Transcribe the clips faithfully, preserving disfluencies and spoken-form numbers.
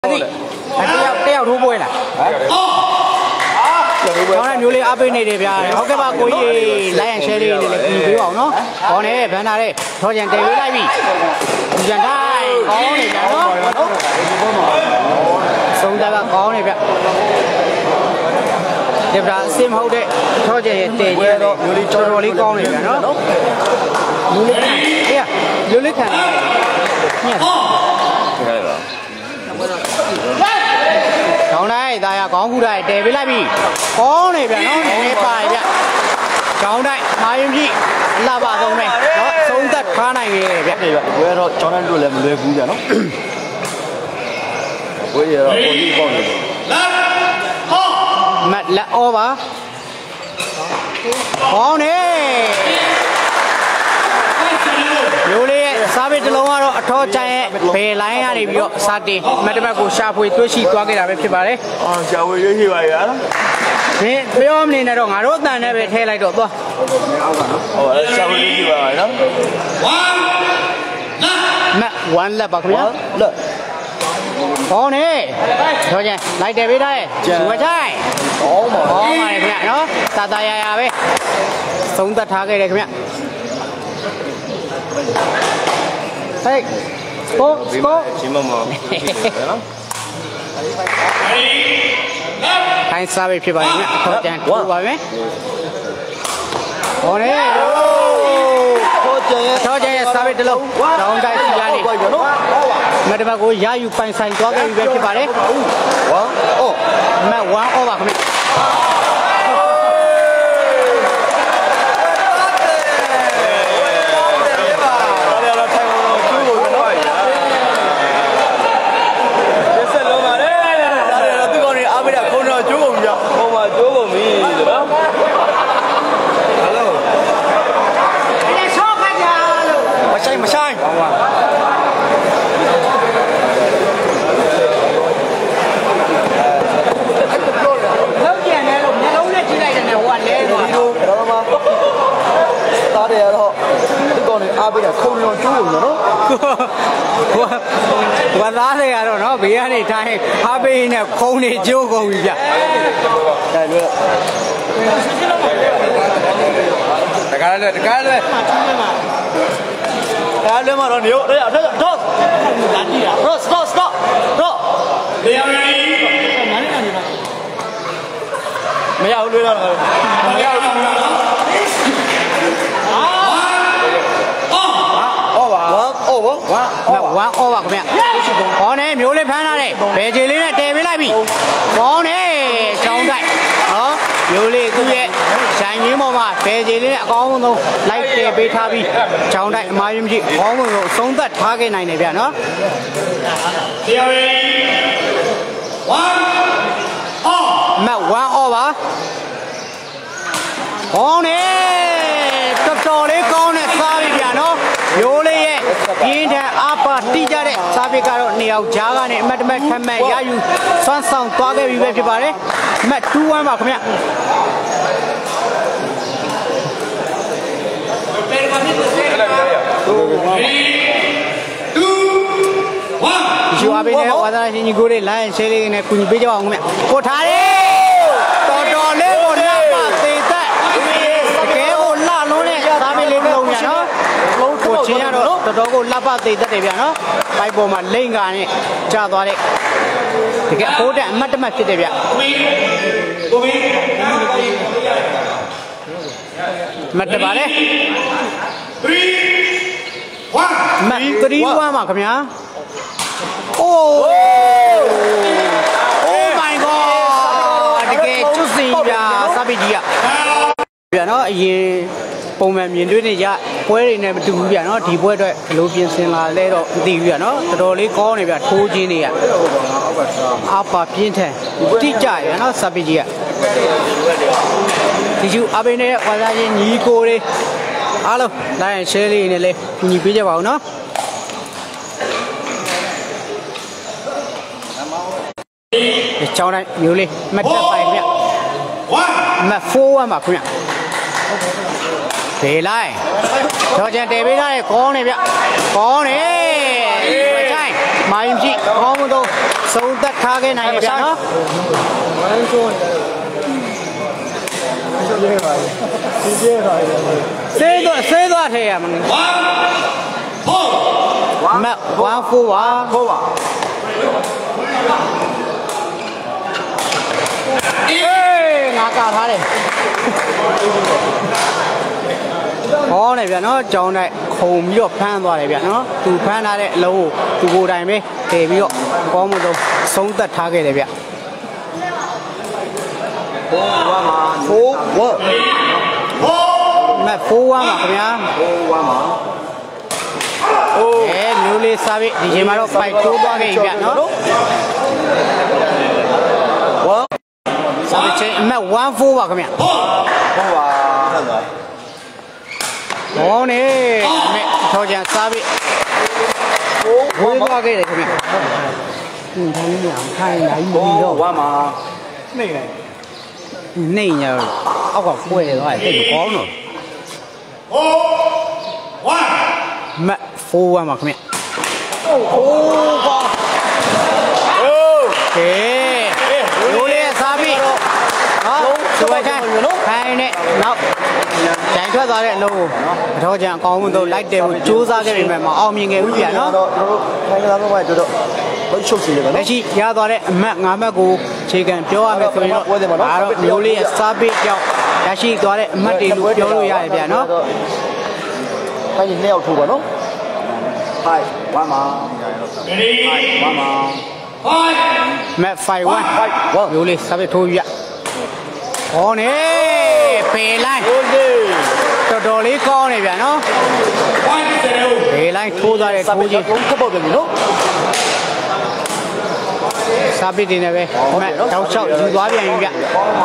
Tây ao thú bôi là. Đó là nhiều li áp bên này để bây ok ba cô ấy lấy anh xe đi để cùng biểu bảo nó. Còn này bên này đây, thôi chẳng để với lại bị. Chẳng thay có này cả đó. Sống ra là có này vậy. Tiếp ra xem hậu đệ, thôi chỉ để như đó, cho rồi lý con này cả nó. Nhiều li khăn, kia, nhiều li khăn. Cháu này, tại là có khu này để với lại bị có này vậy nó nghe bài vậy. Cháu này, hai em gì là bà chồng này, đó sống thật khá này nghe vậy. Này vậy, quê rồi cho nên rồi làm lười cũng vậy nó. Quê rồi có gì con này. Mẹ là ô bà. Có nè. Nhiều li sao biết lâu rồi, thôi chạy về lại nhà đi biểu sát đi. Mẹ tụi mày cũng sao vui tôi chỉ qua cái nào về phía bà đấy. À, sao vui cái gì vậy á? Nè, bây giờ mình này rồi ngã rốt này này về thế lại được không? Ồ, sao vui cái gì vậy đó? Mẹ one là bạc nhá. Lợi. Có nè. Thôi nhỉ, lại để về đây. Xuống chạy. Có mà. Có mà này mẹ nó. Ta ta ya ya về. Sống ta thả cái này mẹ. Hey, go, go. Anh sao về phía bên này? Thôi chàng, qua bên này. Ồ này. Thôi chàng, sao về từ lâu? Đâu đây xí ra đi. Mẹ đừng có giá yu pan sai quá cái về phía bên này. Quá. Ô. Mẹ quá ô bạc mẹ. Mà sai Lâu chè này lủng nha, lâu lên chỉ này là hoàn lên rồi. đó mà ta để đó cái con này a bây giờ không nó chú rồi nó Và giá thì là nó bị anh này thay a bê này không này chưa còn gì vậy. đây nữa cái này cái này cái này mà nó nhiều đây à đây à đó đó stop stop đó mấy ao lưới rồi mấy ao quá mẹ quá ô bạc mẹ có nè miếu lên phán này về chơi lên này tè với lại bị có nè trong đại đó miếu lên cứ vậy sáng như mà mà về chơi lên này có một đâu lấy tè về tha bi trong đại mai em chị có một độ sống thật tha cái này này vậy nó mẹ quá ô bạc có nè tập trò đấy con này sao vậy nó vô lên yên thế apa đi ra đấy sao biết cái đó nhiều giá cái này mẹ mẹ thằng mẹ giá yu sáng sáng toa cái việc gì vậy mẹ chú anh bảo không nhá chú anh bên này qua đây thì người này lại xe này này cùng bây giờ không nhá cô thà đi to to lên một lá bạc tê tê cái một lá luôn này sao biết lên đâu nhỉ nó cô chỉ nhá đó đó cô lá bạc tê tê đấy vậy nó bay bộ mà lên cái này cha toa đấy thì cái phố đấy mất mất cái đấy vậy mất đấy bà đấy mất three one mà không nhá oh oh my god cái chút gì vậy sao bị gì ạ vậy nó gì bông mềm nhìn đuôi này vậy quế này từ vậy nó thì quế rồi lúa biến sinh là lấy rồi thì vậy nó rồi lấy con này vậy thô chi này ạ áp ba biến thế tí chạy vậy nó sao bị gì ạ thì chú ở bên này qua ra nhìn nhí cô đi alo đây xe đi này lên nhìn bây giờ bảo nó cháu này nhiều đi mất cái bài vậy mà phô mà không nhỉ để lại cho chàng để bên đây có này vậy có này mà trai mà em chị có một tô ဆုံးသက်ထားခဲ့နိုင်ပြီဗျာနော်ဝမ်းဆိုးနေပါဒီကျဲပါစေးတော့စေးတော့ထဲရမလားဝမ်းဖို့မဝမ်းဖို့ပါဖို့ပါအေးငါကာထားတယ်ဟောနေဗျာနော်ကြောင်းတိုက်ခုံပြီးတော့ဖမ်းသွားတယ်ဗျာနော်သူဖမ်းထားတဲ့အလုံးကိုသူကိုယ်တိုင်ပဲထည့်ပြီးတော့ကောင်းမလို့ဆုံးသက်ထားခဲ့တယ်ဗျဖိုးဝါမှာဖိုးဝါမဖိုးဝါမှာခင်ဗျာဖိုးဝါမှာအိုးအဲမျိုးလေးစားပြီးဒီချိန်မှာတော့ပိုက်တိုးသွားခဲ့ပြီဗျာနော်ဝါစားပြီးချိန်အမတ်one fourပါခင်ဗျာဖိုးဝါဟောနေအမေထောချန်စားပြီးဝေးသွားခဲ့တယ်ခင်ဗျဟင်းတိုင်းညခိုင်းလိုက်ပြီးတော့ဝါမှာနှိမ့်လိုက်နှိမ့်ရအောက်ကပွဲသွားတယ်တိတ်ကောင်းတော့ဟိုဝါမတ်ဖိုးဝါမှာခင်ဗျအိုးကောင်းโอ้เคရိုးလေးစားပြီးတော့နော်ဆိုပါချင်ခိုင်းနေနောက်ဂျိုင်ထွက်သွားတဲ့အလုံးကိုအထောချန်အကောင်းဆုံးတော့လိုက်တယ်ကိုစူးစမ်းခဲ့ပေမဲ့မအောင်မြင်ခဲ့ဘူးဗျာနော်တော့တို့ခိုင်းလာတော့မှတို့တော့ဘယ်ချုပ်စီလဲဗျာလက်ရှိရသွားတဲ့အမတ်ငါမတ်ကိုခြေခံပြောရမယ်ဆိုရင်တော့ဒါတော့မျိုးလေးရဲ့စားပေးကြောင်းရရှိသွားတဲ့အမတ်တွေလို့ပြောလို့ရတယ်ဗျာနော်ခိုင်းနေနှစ်ယောက်ထိုးပါနော် five one မှာ ready one မှာfive map five one five one မျိုးလေးစားပေးထိုးပြဟောနေပေလိုက်တော်တော်လေးကောင်းနေဗျာနော်ပေလိုက်ထိုးသွားတဲ့ထိုးကြီးထပ်ပေါက်တယ်နော်စားပြီးတင်နေပဲမက်တောက်လျှောက်ယူသွားပြန်ပြီဗျလိုက်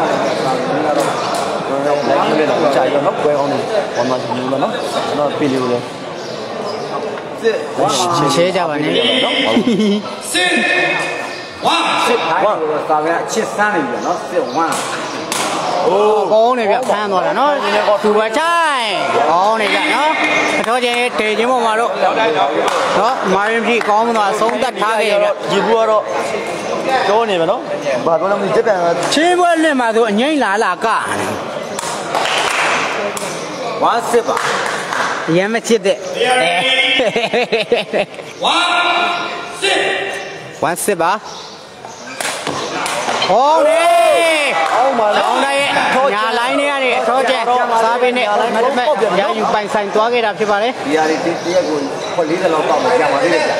ပြီးတော့ကြာရောနော်ပွဲအောင်နေဝမ်းမယူလို့နော်ကျွန်တော်ပြေးလို့လေစစ်ရှဲကြပါနဲ့နော်စစ်ဝမ်းစစ်ဝမ်းစားရချစ်စမ်းနေပြီနော်စစ်ဝမ်းโอ้ကောင်းနေဗျဖမ်းသွားတာနော်သူပဲချိုင်းကောင်းနေဗျနော်အထောချင်းတေချင်းပေါ်မှာတော့နော်မာရင်ပြီကောင်းမသွားဆုံးသက်ထားခဲ့ရဗျဒီဘူးကတော့တောနေပဲနော်ဘာတော့လဲတက်ပြန်ချင်းပွဲလက်မှာဆိုအငိမ့်လာလာကဝမ်းစစ်ပါရမ်းမချစ်တဲ့ဝမ်းစစ်ဝမ်းစစ်ပါဟောလေအောင်းပါလားအောင်းတိုင်းညာလိုင်းတွေကနေအထောကျက်စားပေးနဲ့မတ်မတ်ရယူပိုင်ဆိုင်သွားခဲ့တာဖြစ်ပါလေဒီဟာဒီတရက်ကိုခွက်လေးလောက်တောက်မှကြာပါသေးတယ်ဗျ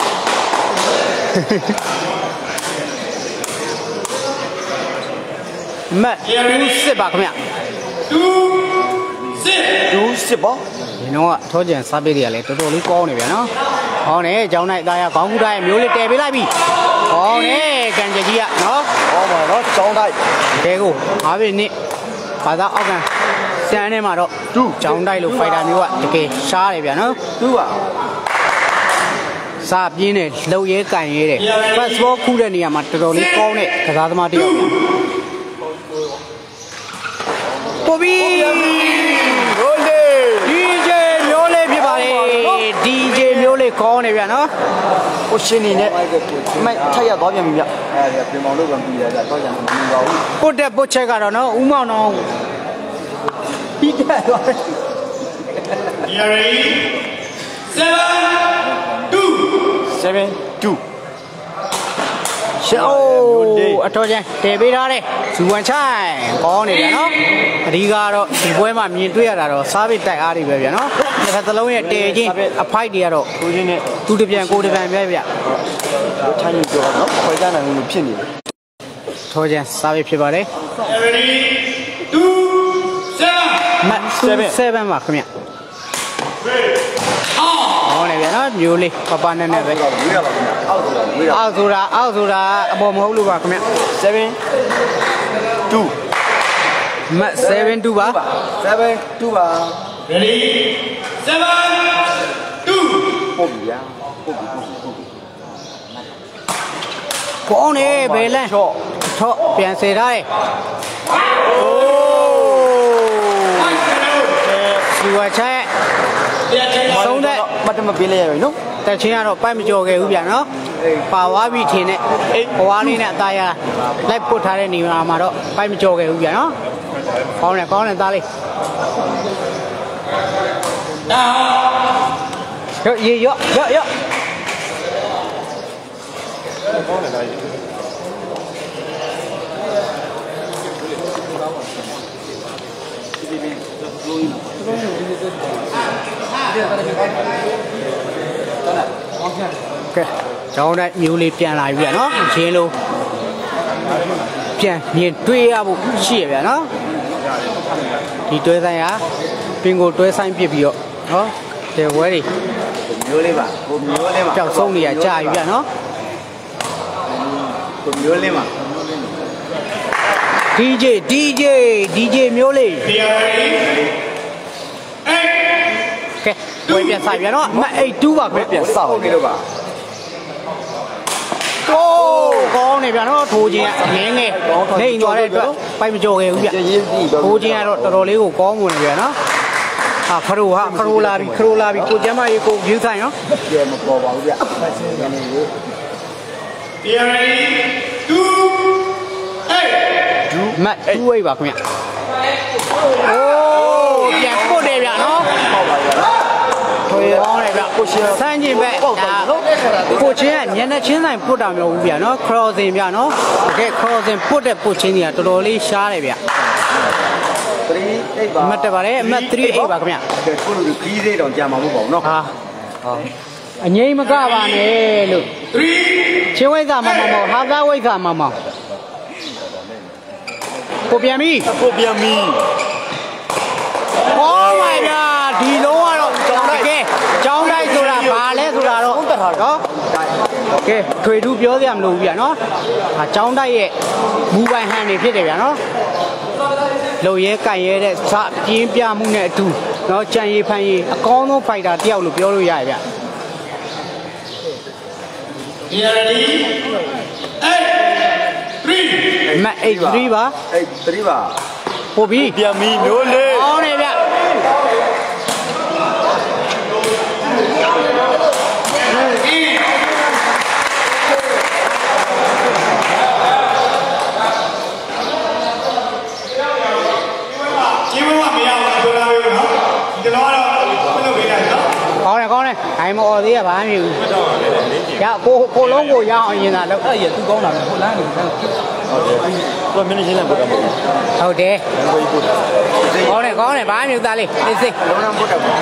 မတ်twoစစ်ပါခင်ဗျ twoစစ်twoစစ်ပါဒီတော့အထောကျက်စားပေးတွေကလည်းတော်တော်လေးကောင်းနေဗျာနော်ဟောနေကျောင်းနိုင်သားရခေါင်းကူတိုင်းမျိုးလေးတည်ပေးလိုက်ပြီဟောနေကန်ကြကြီးကနော်ဟောပါနော်ကျောင်းတိုင်းတဲကိုအားပြီနိဘာသာအောက်ကန်စမ်းထဲမှာတော့သူ့ကျောင်းတိုက်လို့ဖိုက်တာမျိုးကတကယ်ရှားတယ်ဗျာနော်သူ့ကစာပြင်းတယ်လှုပ်ရဲကန်ရဲတယ်ဖတ်ဘောခုတဲ့နေရာမှာတော်တော်လေးကောင်းတဲ့ကစားသမားတစ်ယောက်ပိုဘီဟိုလေဒီဂျေမျိုးလေးဖြစ်ပါလေဒီဂျေမျိုးလေးကောင်းနေဗျာနော်ဟိုရှင်နေနဲ့မိုက်ထက်ရသွားပြန်ပြီဗျအဲဒီပြင်မောင်လို့ပဲပြီးရတာတော့ကြံမမြင်ပါဘူးပုတ်တဲ့ပုတ်ချက်ကတော့နော်ဦးမောင်တော်ပြီးကြသွားတယ် Ready seven two seven two ရှောအတော်ကျန်တည်ပေးထားတယ်ဇူဝန်ချိုင်းကောင်းနေဗျာနော်အဒီကတော့ဒီပွဲမှာမြင်တွေ့ရတာတော့စားပြီးတိုက်အားတွေပဲဗျာနော်တစ်ခါသလုံးရဲ့တည်ချင်းအဖိုက်တွေကတော့ကိုချင်းနဲ့သူတပြန်ကိုတပြန်ပဲဗျထိုင်းကြီးပြောနော်ခွဲကြနိုင်လို့ဖြစ်နေတယ်ထောကျန်စားပြီးဖြစ်ပါတယ် Ready two seven မတ်sevenပါခင်ဗျဟောနေဗျာနော်မျိုးလေးပပနဲ့နဲ့ပဲဝေးရပါခင်ဗျအောက်ဆိုတာဝေးရအောက်ဆိုတာအောက်ဆိုတာအပေါ်မဟုတ်လို့ပါခင်ဗျ seven two မတ်seven twoပါ seven twoပါ ready seven two ပို့ပြီဗျာပို့ပြီပို့ပြီကောင်းနေဘယ်လဲထော့ထော့ပြန်စေထားတယ်အိုးစီဝါချဲဆုံးတဲ့မတ်တမပေးလိုက်ရပြီနော်တက်ချင်းကတော့ပိုက်မကြော်ခဲ့ဘူးဗျာနော်ပါဝါပြီထင်တဲ့ဘဝလေးနဲ့အသားရလိုက်ပုတ်ထားတဲ့နေရာမှာတော့ပိုက်မကြော်ခဲ့ဘူးဗျာနော်ကောင်းတယ်ကောင်းတယ်သားလေးရော့ရေရော့ရော့ရော့ကောင်းတယ်သားကြီးကဲကျောင်းတိုင်းမျိုးလေးပြန်လာပြီဗျာနော်ရင်းလုံးပြန်မြင်တွေးရဖို့ရှိရဗျာနော်ဒီတွဲဆိုင်ဟာပင်ကိုတွဲဆိုင်ပြစ်ပြီးတော့နော်တယ်ဝဲတွေမျိုးလေးပါကိုမျိုးလေးပါကြောက်ဆုံးနေရကြာပြီဗျာနော်ကိုမျိုးလေးပါ ဒီဂျေ ဒီဂျေ ဒီဂျေ မျိုးလေးကဲဝယ်ပြန်ဆိုင်ပြန်တော့အမှတ်eight twoပါပဲပြန်စောက်နေလို့ပါโอ้ကောင်းနေပြန်တော့ထိုးခြင်းကငင်းငယ်နေသွားတဲ့အတွက်ပိုက်မကြော်ခဲ့ဘူးဗျထိုးခြင်းကတော့တော်တော်လေးကိုကောင်းမှုနေပြန်နော်ဟာခရိုဟာခရိုလာပြီခရိုလာပြီကိုကျမ်းမကြီးကိုယူဆိုင်နော်ကျေမပေါ်ပါဘူးဗျtwoမတ်two eightပါခင်ဗျအိုးပြန်ပုတ်တယ်ဗျနော်ဟုတ်ပါဗျာထွေကောင်းတယ်ဗျကိုရှင်စမ်းကျင်ပဲဒါကိုချင်းကညနေချင်းဆိုင်ပုတ်တာမျိုးဘူးဗျနော် crossing ဗျနော်တကယ် crossing ပုတ်တဲ့ပုတ်ချင်းတွေကတော်တော်လေးရှားတယ်ဗျthree eightပါမတ်တယ်ပါလေအမတ်three eightပါခင်ဗျကိုလူခီးသေးတော့ကြာမှာမဟုတ်ပါဘူးနော်ဟာအငိမ့်မကပါနဲ့လို့threeချင်းဝိဇ္ဇာမမမောဟာသာဝိဇ္ဇာမမောကိုပြန်ပြီကိုပြန်ပြီဟောmy god ဒီလုံးကတော့တကယ်ကျောင်းတိုက်ဆိုတာဘာလဲဆိုတာတော့နော်ကဲထွေထူးပြောစရာမလိုဘူးဗျာနော်ဟာကျောင်းတိုက်ရဲ့မူပိုင်ဟန်နေဖြစ်တယ်ဗျာနော်လုံရဲကြိုင်ရဲတဲ့စပြင်းပြမှုနဲ့အတူနော်ကြံရည်ဖန်ရည်အကောင်းဆုံးဖိုက်တာတယောက်လို့ပြောလို့ရရဗျာဒီရဒီမတ်eight threeပါeight threeပါပို့ပြီပြန်ပြီမျိုးလေးအောင်းနေဗျကြီးမမမရဘူးပြောလာပြီနော်ဒီတော့တော့ဘယ်လိုပေးလိုက်နော်ကောင်းတယ်ကောင်းတယ်အိမ်မအော်သေးရဘာမှမဖြစ်ဘူးရကိုကိုလုံးကိုရအောင်ရင်သာတော့အဲ့ရသူကောင်းတာပဲဟိုလမ်းနေတယ်ဟုတ်တယ်သူကမင်းချင်းလည်းပို့တာမဟုတ်ဘူးဟုတ်တယ်ကိုကြီးပို့တာကောင်းတယ်ကောင်းတယ်ဘာမှမဖြစ်သားလေးသိစိလုံးလုံးပို့တာကောင်း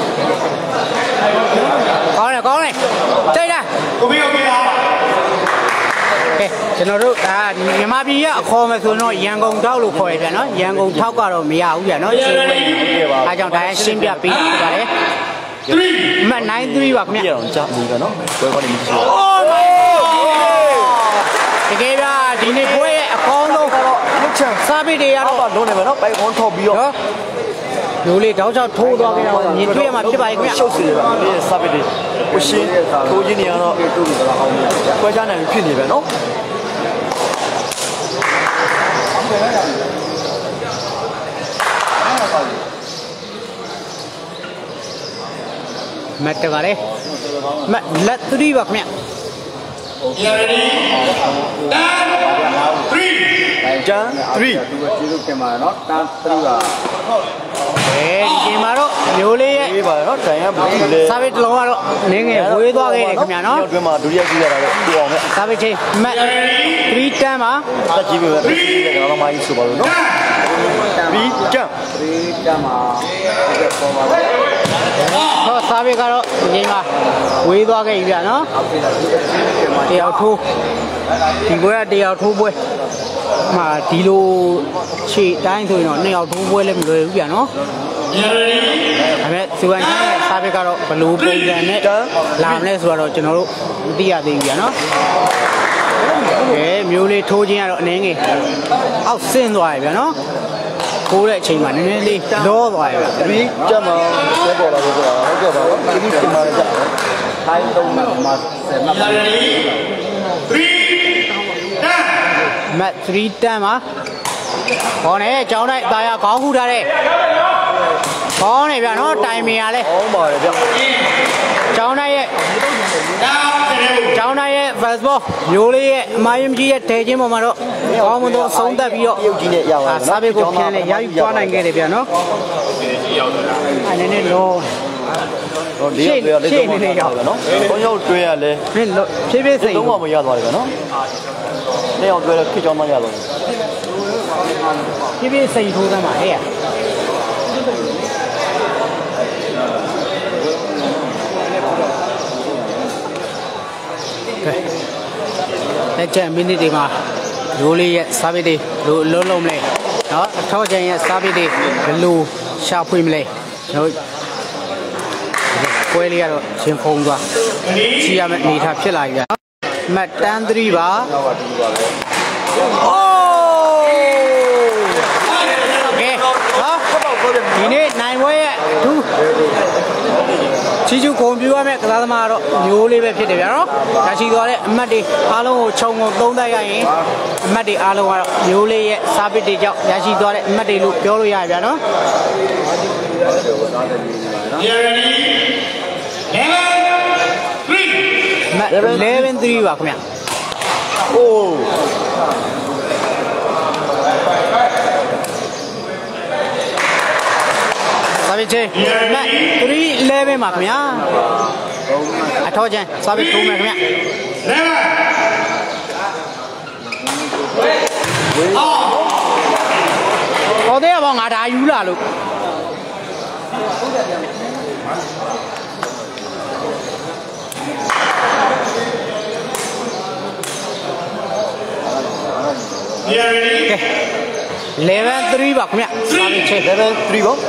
တယ်ကောင်းတယ်ကြိုက်လားကိုပြီးကိုပြီးလားကဲကျွန်တော်တို့ဒါမြန်မာပြည်ရအခေါ်မယ်ဆိုတော့ရန်ကုန်ထောက်လို့ခေါ်ရပြန်နော်ရန်ကုန်ထောက်ကတော့မရဘူးပြန်နော်ရှင်းဝင်အားကြောင့်ဒါရှင်းပြပေးပါတယ်မတ်nine threeပါခင်ဗျာအောင်ကြားဘူးကနော်ဘယ်ကောင်းနေမရှိဘူး Oh my god တကယ်ဗျာဒီနေ့ပွဲရဲ့အကောင်းဆုံးကတော့လုတ်ချန်စားပိတွေကတော့လုံးနေပဲနော်ပိုက်ကွန်ထောက်ပြီးတော့လူလေးတောက်ချောက်ထိုးသွားကြတော့မြင်တွေ့ရမှာဖြစ်ပါရဲ့ခင်ဗျာရှုပ်စီပါဒီစားပိတွေကိုရှင်းထိုးခြင်းတွေကတော့ပွဲချနိုင်ဖြစ်နေပဲနော်မတ်တပါလေမတ်လက်threeပါခင်ဗျာ ready three တန်three သူကကျေးဇူးတင်ပါတယ်နော်တန်threeပါအဲဒီချိန်မှာတော့မျိုးလေးရဲ့ပါနော်တိုင်ရဘူးလေစာပေတစ်လုံးကတော့နင်းငယ်ဝေးသွားခဲ့တယ်ခင်ဗျာနော်အတွင်းမှာဒုတိယကြည့်ရတာတော့တူအောင်နဲ့စာပေချိန်မတ်threeတန်ပါတက်ကြည့်ပြီပဲတက်ကြည့်ရကတော့မိုင်းဆိုပါလို့နော်threeတန်threeတန်မှာဒီကပေါ်ပါဟောစာပေကတော့ဒီချိန်မှာဝေးသွားခဲ့ပြီဗျာနော်တယောက်ထိုးဒီပွဲကတယောက်ထိုးပွဲမှာဒီလိုခြေတိုင်းဆိုရင်တော့နှစ်ယောက်ထိုးပွဲလည်းမလွယ်ဘူးဗျာနော်ဒါပေမဲ့စီဝမ်ချမ်းရဲ့စာပေကတော့ဘလူးပုံစံနဲ့လာမလဲဆိုတော့ကျွန်တော်တို့မသိရသေးဘူးဗျာနော်ကဲမျိုးလေးထိုးခြင်းကတော့အနည်းငယ်အောက်ဆင်းသွားပြီဗျာနော်ကိုးတဲ့အချိန်မှာနည်းနည်းလေးလောသွားရပြီပြီးကြမှာဆွဲပေါ်လာလို့ဆိုတာဟုတ်ကဲ့ပါတော့ဒီနေ့ဒီမှာကြထိုင်းသုံးမှမှာဆယ်မှthreeမတ်threeတန်းပါခေါင်းနဲ့ကျောင်းတိုက်တာရခေါင်းခုထားတဲ့ခေါင်းနဲ့ဗျာနော်တိုင်မင်ရလဲခေါင်းပါတယ်ဗျကျောင်းတိုက်ရဲ့ကျောင်းတိုက်ရဲ့ fastball မျိုးလေးရဲ့အမားယုံကြီးရဲ့ထဲချင်းပေါ်မှာတော့ကောင်းမွန်သောအဆုံးသတ်ပြီးတော့ပြုတ်ကြီးနဲ့ရောက်သွားတယ်စားပေးကိုပြန်လဲရယူသွားနိုင်ခဲ့တယ်ဗျာနော်အဲ့နည်းနည်းလောဟောလေးတွေ့ရလေးတော့မရောက်ဘူးနော်ဘုံရောက်တွေ့ရလဲဖြည်းဖြည်းစိတ်လုံးဝမရသွားတယ်ဗျာနော်လေးအောင်တွေ့ရခစ်ကြောင်းမရတော့ဘူးဖြည်းဖြည်းစိတ်ထိုးသမ်းပါဟဲ့လက်ချက်မိနစ်ဒီမှာရိုးလေးရဲ့စားပစ်တွေလိုလုံးလုံးမလဲနော်အထောက်ကျန်ရဲ့စားပစ်တွေဘယ်လိုရှာဖွေမလဲကျွန်တော်ပွဲလေးကတော့ရှင်ဖုံးသွားကြည့်ရမယ့်အနေထားဖြစ်လာပြီမှတ်တန်းသရီပါအိုးကဲနော်ဒီနေ့နိုင်ပွဲရဲ့ဒူးချီချူကွန်ပျူတာမဲ့ကစားသမားကတော့မျိုးလေးပဲဖြစ်တယ်ဗျာနော်ဒါရှိသွားတဲ့အမှတ်တွေအားလုံးကိုခြုံငုံသုံးသပ်ရရင်အမှတ်တွေအားလုံးကတော့မျိုးလေးရဲ့စားပစ်တွေကြောင့်ရရှိသွားတဲ့အမှတ်တွေလို့ပြောလို့ရရဗျာနော်eleven three ပါခင်ဗျအိုးစားပစ်ချေမတ်three elevenပါခင်ဗျာအထောက်ချန်စားပစ်ထိုးမယ်ခင်ဗျဟောတဲ့ဘောငါဒါယူလာလို့eleven three ပါခင်ဗျစားပစ်ချေeleven threeပါ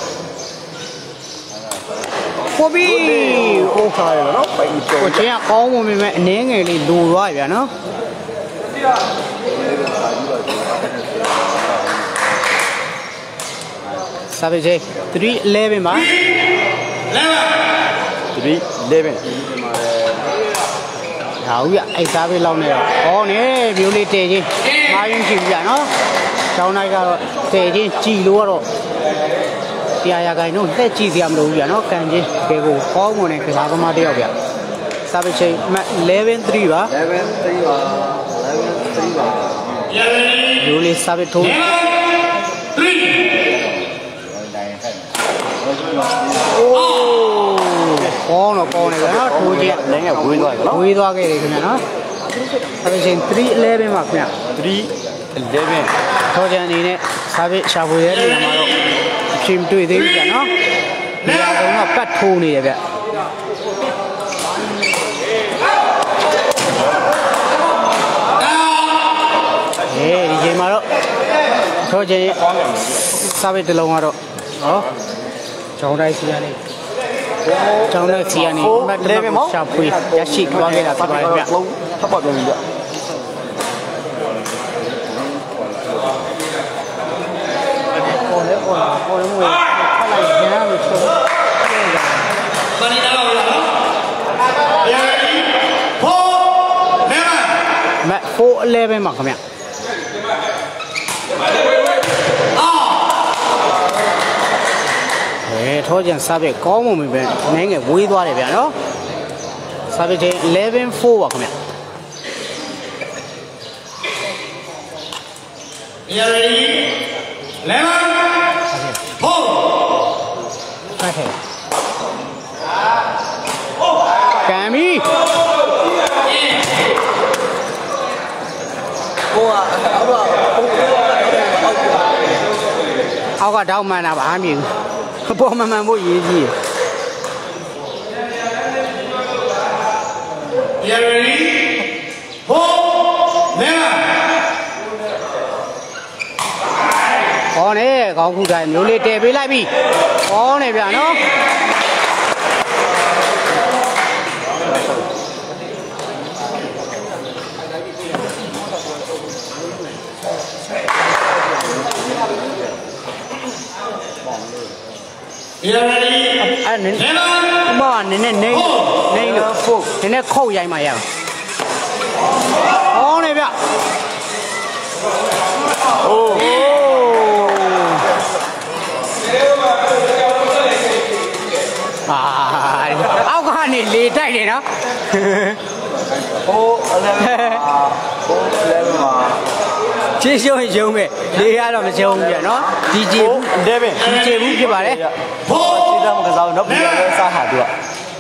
ကိုဘီအိုးခါရနော်ပိုင်ကျော်ကိုချင်းကကောင်းဝင်မဲ့အနေငယ်လေးလိုသွားပြီဗျာနော်စားပစ်ချေthree elevenပါthree elevenဟာဦးရအဲ့စားပစ်လောက်နေတော့ဟောနေမျိုးလေးတဲချင်းမာရင်းကြည့်ပြနော်ကျောင်းတိုင်းကတော့တဲချင်းကြည်လို့ကတော့တရားရကိုင်တို့လက်ကြည့်စရာမလိုဘူးဗျာနော်ကန်ချင်းဘယ်ကိုကောင်းမွန်တဲ့ကစားသမားတယောက်ဗျာစားပစ်ချိန်eleven threeပါeleven threeပါeleven threeပါရိုးလေးစားပစ်ထိုးthreeအိုးကောင်းတော့ကောင်းနေဗျာနော်ထိုးချင်းလည်းငယ်ဝေးသွားပြီနော်ဝေးသွားခဲ့တယ်ခင်ဗျာနော်စားပစ်ချိန်three elevenပါခင်ဗျာthree elevenထိုးချင်းအနေနဲ့စားပစ်ရှာဖွေတဲ့နေရာမှာတော့ချင်းတွေ့သေးပြီဗျာနော်ဒီအကောင်ကပတ်ထိုးနေတယ်ဗျအေးဒီချိန်မှာတော့ထိုးချင်းစားပစ်တစ်လုံးကတော့ဟောကျောင်းတိုင်းစီကနေကျောင်းတိုင်းစီကနေမှတ်တယ်မှာရှာဖွေရရှိသွားခဲ့တာဖြစ်ပါတယ်ဗျထပ်ပါပြန်ပြီဗျပေါ်လေပေါ်ပေါ်မွေးခလိုက်ရမ်းလို့ဆိုမနီတာလို့ရနော်four elevenမတ်four elevenပါခင်ဗျအဲထောကျန်စားပြကောင်းမှုပဲနည်းငယ်ဝေးသွားတယ်ဗျာနော်စားပြချင်းeleven fourပါခင်ဗျYou ready? eleven four ဆက်ခဲ့ကံမီကိုကအောက်ကတောက်မှန်တာပါအမြင်ပေါ်မှန်မှန်ဖို့ရေးကြီးရ You ready? four elevenကောင်းနေကောင်းခုတိုင်းမျိုးလေးတည်ပေးလိုက်ပြီကောင်းနေဗျာနော်အဲ့နည်းမနည်းနည်းနေနေလို့ဖို့နည်းနည်းခုတ်ရိုင်းမှရအောင်ကောင်းနေဗျအိုးအာအောက်ကနေလေတိုက်တယ်နော်ဟိုချေရှုံးရင်ရှုံးမယ်လေးရတော့မရှုံးဘူးပြန်နော်ဒီကျေဘူးဒီကျေဘူးဖြစ်ပါလေခြေသားမကစားဘူးနော်ပြီးတော့စားဟာသူက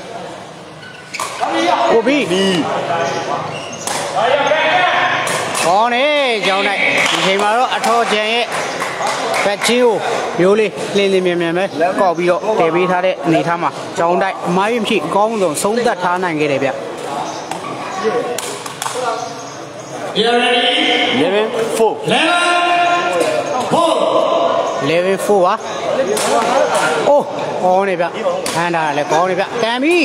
ကိုဘီကောင်းနေကြောင်းလိုက်ဒီချိန်မှာတော့အထောကျန်ရဲ့ဘက်ချင်းကိုမျိုးလေးလင်းလင်းမြန်မြန်ပဲကောက်ပြီးတော့တည်ပေးထားတဲ့အနေထားမှာကြောင်းတိုက်အမိုင်းမရှိအကောင်းဆုံးဆုံးသက်ထားနိုင်ခဲ့တယ်ဗျ eleven four eleven four ပါအိုးကောင်းနေဗျဟန်တာလည်းကောင်းနေဗျကန်ပြီ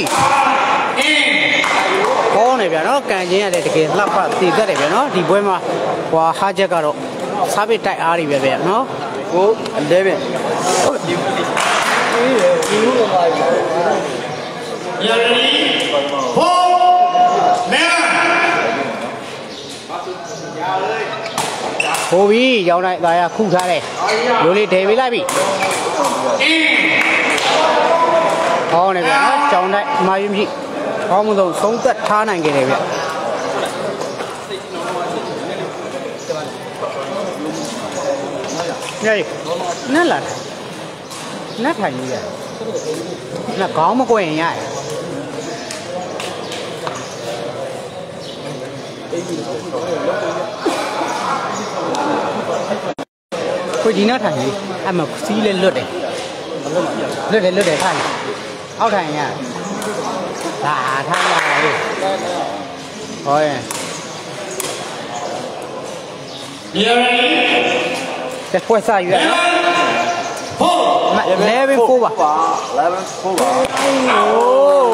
ကောင်းနေဗျနော်ကန်ချင်းရတယ်တကယ်လှပတည်တတ်တယ်ဗျနော်ဒီပွဲမှာဟွာဟာချက်ကတော့စားပစ်တိုက်အားတွေပဲဗျနော်ဟိုeleven ဟိုပြီရောင်းလိုက်သားရခုထားတယ်ရိုးလေးဒယ်ပေးလိုက်ပြီဟောနေဗျနော်ကြောင်းတိုက်မာယူမရှိကောင်းမှုဆုံးသုံးသက်ထားနိုင်ခဲ့တယ်ဗျညေးနဲ့လာနဲ့ထိုင်ကြီးရနဲ့ကောင်းမကွင်ရရကိုကြီးနဲ့ထိုင်ကြီးအမစီးလဲလွတ်တယ်လွတ်တယ်လွတ်တယ်ထိုင်အောက်ထိုင်ရဒါထိုင်ရလေဟောရင်después ayuda ¿no? eleven four吧 eleven four吧 oh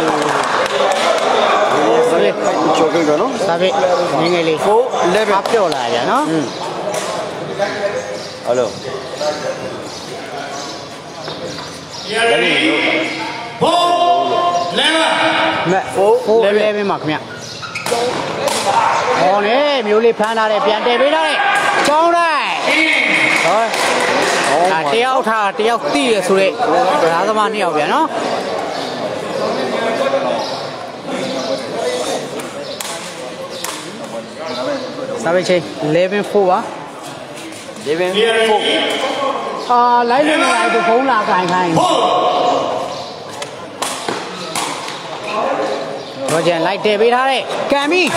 sabe choque ¿no? sabe ငယ်ငယ်လေး four eleven အပြော့လာကြနော် hello four eleven four eleven မှာခင်ဗျဟောနေမျိုးလေးဖမ်းထားတယ်ပြန်တည်ပေးထားတယ်ကျောင်းလိုက်ဟောဒါတယောက်ထားတယောက်တိရဆိုတဲ့ဓာသမားနှစ်ယောက်ပြန်နော်စာပေချင်းeleven fourပါ eleven four အာလိုက်လို့မလိုက်ဘူးဖုံးလာခိုင်းခိုင်းတော့ကျန်လိုက်တည်ပေးထားတယ်ကံပြီ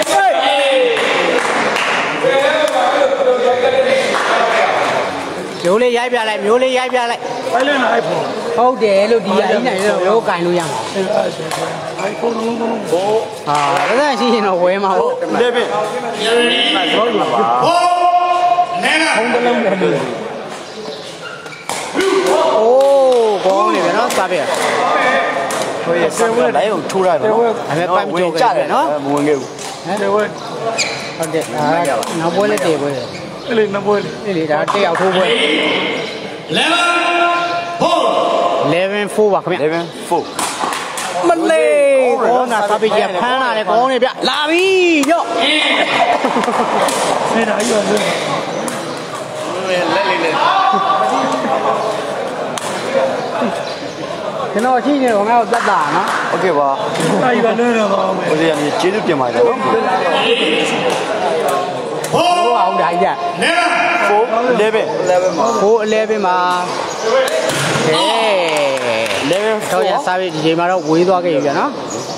မျိုးလေးရိုက်ပြလိုက်မျိုးလေးရိုက်ပြလိုက်ไปเล่นไอโฟนဟုတ်တယ်လို့ဒီအရင်နိုင်တော့ရိုးကင်လို့ရမှာไอโฟนလုံးလုံးဘောဟာဒါသာရှိရင်တော့ဝဲမှာဟုတ်တယ်ဗျဘောလာပါဘောနဲဖုန်းတစ်လုံးနဲ့လို့အိုးကောင်းနေပြီနော်စားပြဟိုရဆက်ဝဲလိုက်အောင်ထိုးရတယ်နော်အဲ့မဲ့ပိုက်မကြောက်ခဲ့နော်မဝင်ခဲ့ဘူးဟဲ့ဝဲဟုတ်တယ်နောက်ပွဲလေးတည်ပွဲအဲ့လေနှစ်ပွဲလေလေဒါတက်ရောက်ထိုးပွဲeleven fourပါခင်ဗျ eleven four မလေးဘောနာသပိရဖမ်းလာတယ်ကောင်းနေဗျလာပြီညော့ဆေးတာရွာလို့လက်လေးလေးကျွန်တော်ရှိနေတော့ငါ့ကိုသတ်တာနော်โอเคပါတာရွာလွန်းတော့ပါမယ်ကိုကြီးကနေကျေးဇူးတင်ပါတယ်နော်ဘောအောင်ဒါကြီးက four eleven elevenမှာ four elevenမှာအေး eleven တော့ရစားပြီးဒီချိန်မှာတော့ဝေးသွားခဲ့ပြီဗျာနော်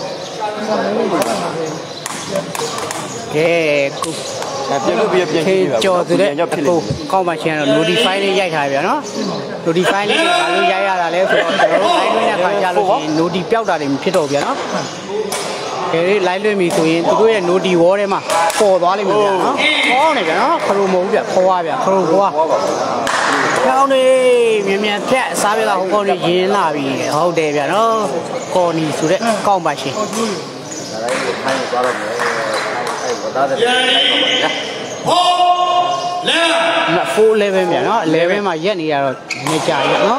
ကဲခုပြန်လို့ပြန်ပြန်ကြည့်ပါကြော်သူတဲ့အခုကောက်မှချင်းတော့ notify လေးရိုက်ထားဗျာနော် notify လေးကဘာလို့ရိုက်ရတာလဲဆိုတော့ကျွန်တော် line လွှင့်တဲ့အခါကျလို့ရှိရင် noti ပျောက်တာတွေမဖြစ်တော့ဗျာနော်ကဲ line လွှင့်ပြီဆိုရင်သူတို့ရဲ့ noti wall ထဲမှာပေါ်သွားလိမ့်မယ်ဗျာနော်ဟောနေဗျာနော်ခရိုမဟုတ်ဗျာခွာဗျာခရိုခွာကောင်းနေမြန်မြန်ဖြတ်စားပြတာဟိုကောင်းနေရင်းလာပြီဟုတ်တယ်ဗျာနော်ကော်နီဆိုတဲ့ကောက်ပါရှင်ဒါတိုင်းထိုင်းသွားတော့မယ်အဲ့ဝသားတဲ့လိုက်ပါဗျာfour elevenဗျာနော်elevenမှာရက်နေရတော့မကြရနော်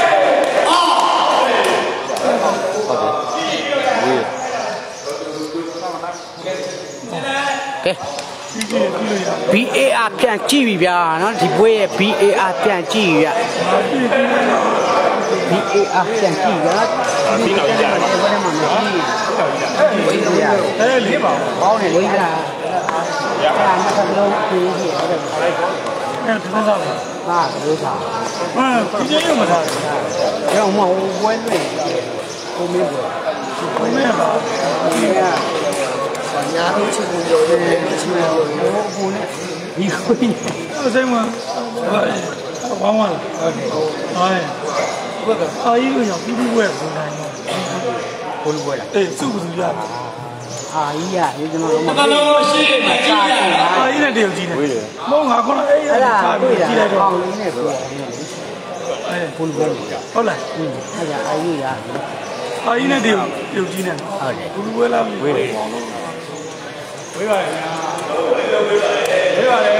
ကဲ B A R ပြန်ကြည့်ပြီဗျာနော်ဒီပွဲရဲ့ B A R ပြန်ကြည့်ပြီဗျဒီအားပြန်ကြည့်ရတာဒီနောက်ကြတယ်ဘယ်မှာမကြည့်ဝိညာဉ်အဲလေးပါဘောင်းနေလေးကရတာနှစ်ခါလုံးပြေးကြည့်အဲ့ဒါအဲ့ဒါစားဟာလို့စားဟမ်ဒီနေ့မစားဘူးရောမဟုတ်ဝဲနေကိုမင်းပေါ်ကိုမင်းပါဒီကညာဦးချစ်ကိုပြောတယ်ချစ်ကိုပြောဘူးနဲ့ဒီကိုအဲ့ဒါမှဘာမှမဟုတ်ဟုတ်တယ်ဘယ်ကအာကြီးကိုရောက်ပြီးပြီးဝဲပုံတိုင်းဘိုးလူပွဲလားအေးစုစုရအာကြီးရဒီကျွန်တော်တို့ကလုံးရှိနေကြည့်ရအာကြီးနဲ့တရုတ်ကြီးနဲ့မဟုတ်ငါခေါ်လာအေးအဲ့ဒါတွေ့ကြည့်လိုက်တော့လေးနဲ့ပြောအေးဘိုးလူပွဲဟုတ်လားอืมအဲ့ဒါအာကြီးရအာကြီးနဲ့တရုတ်တရုတ်ကြီးနဲ့ဟုတ်တယ်ဘိုးလူပွဲလားဝေးတယ်ဝေးပါလေဝေးပါလေ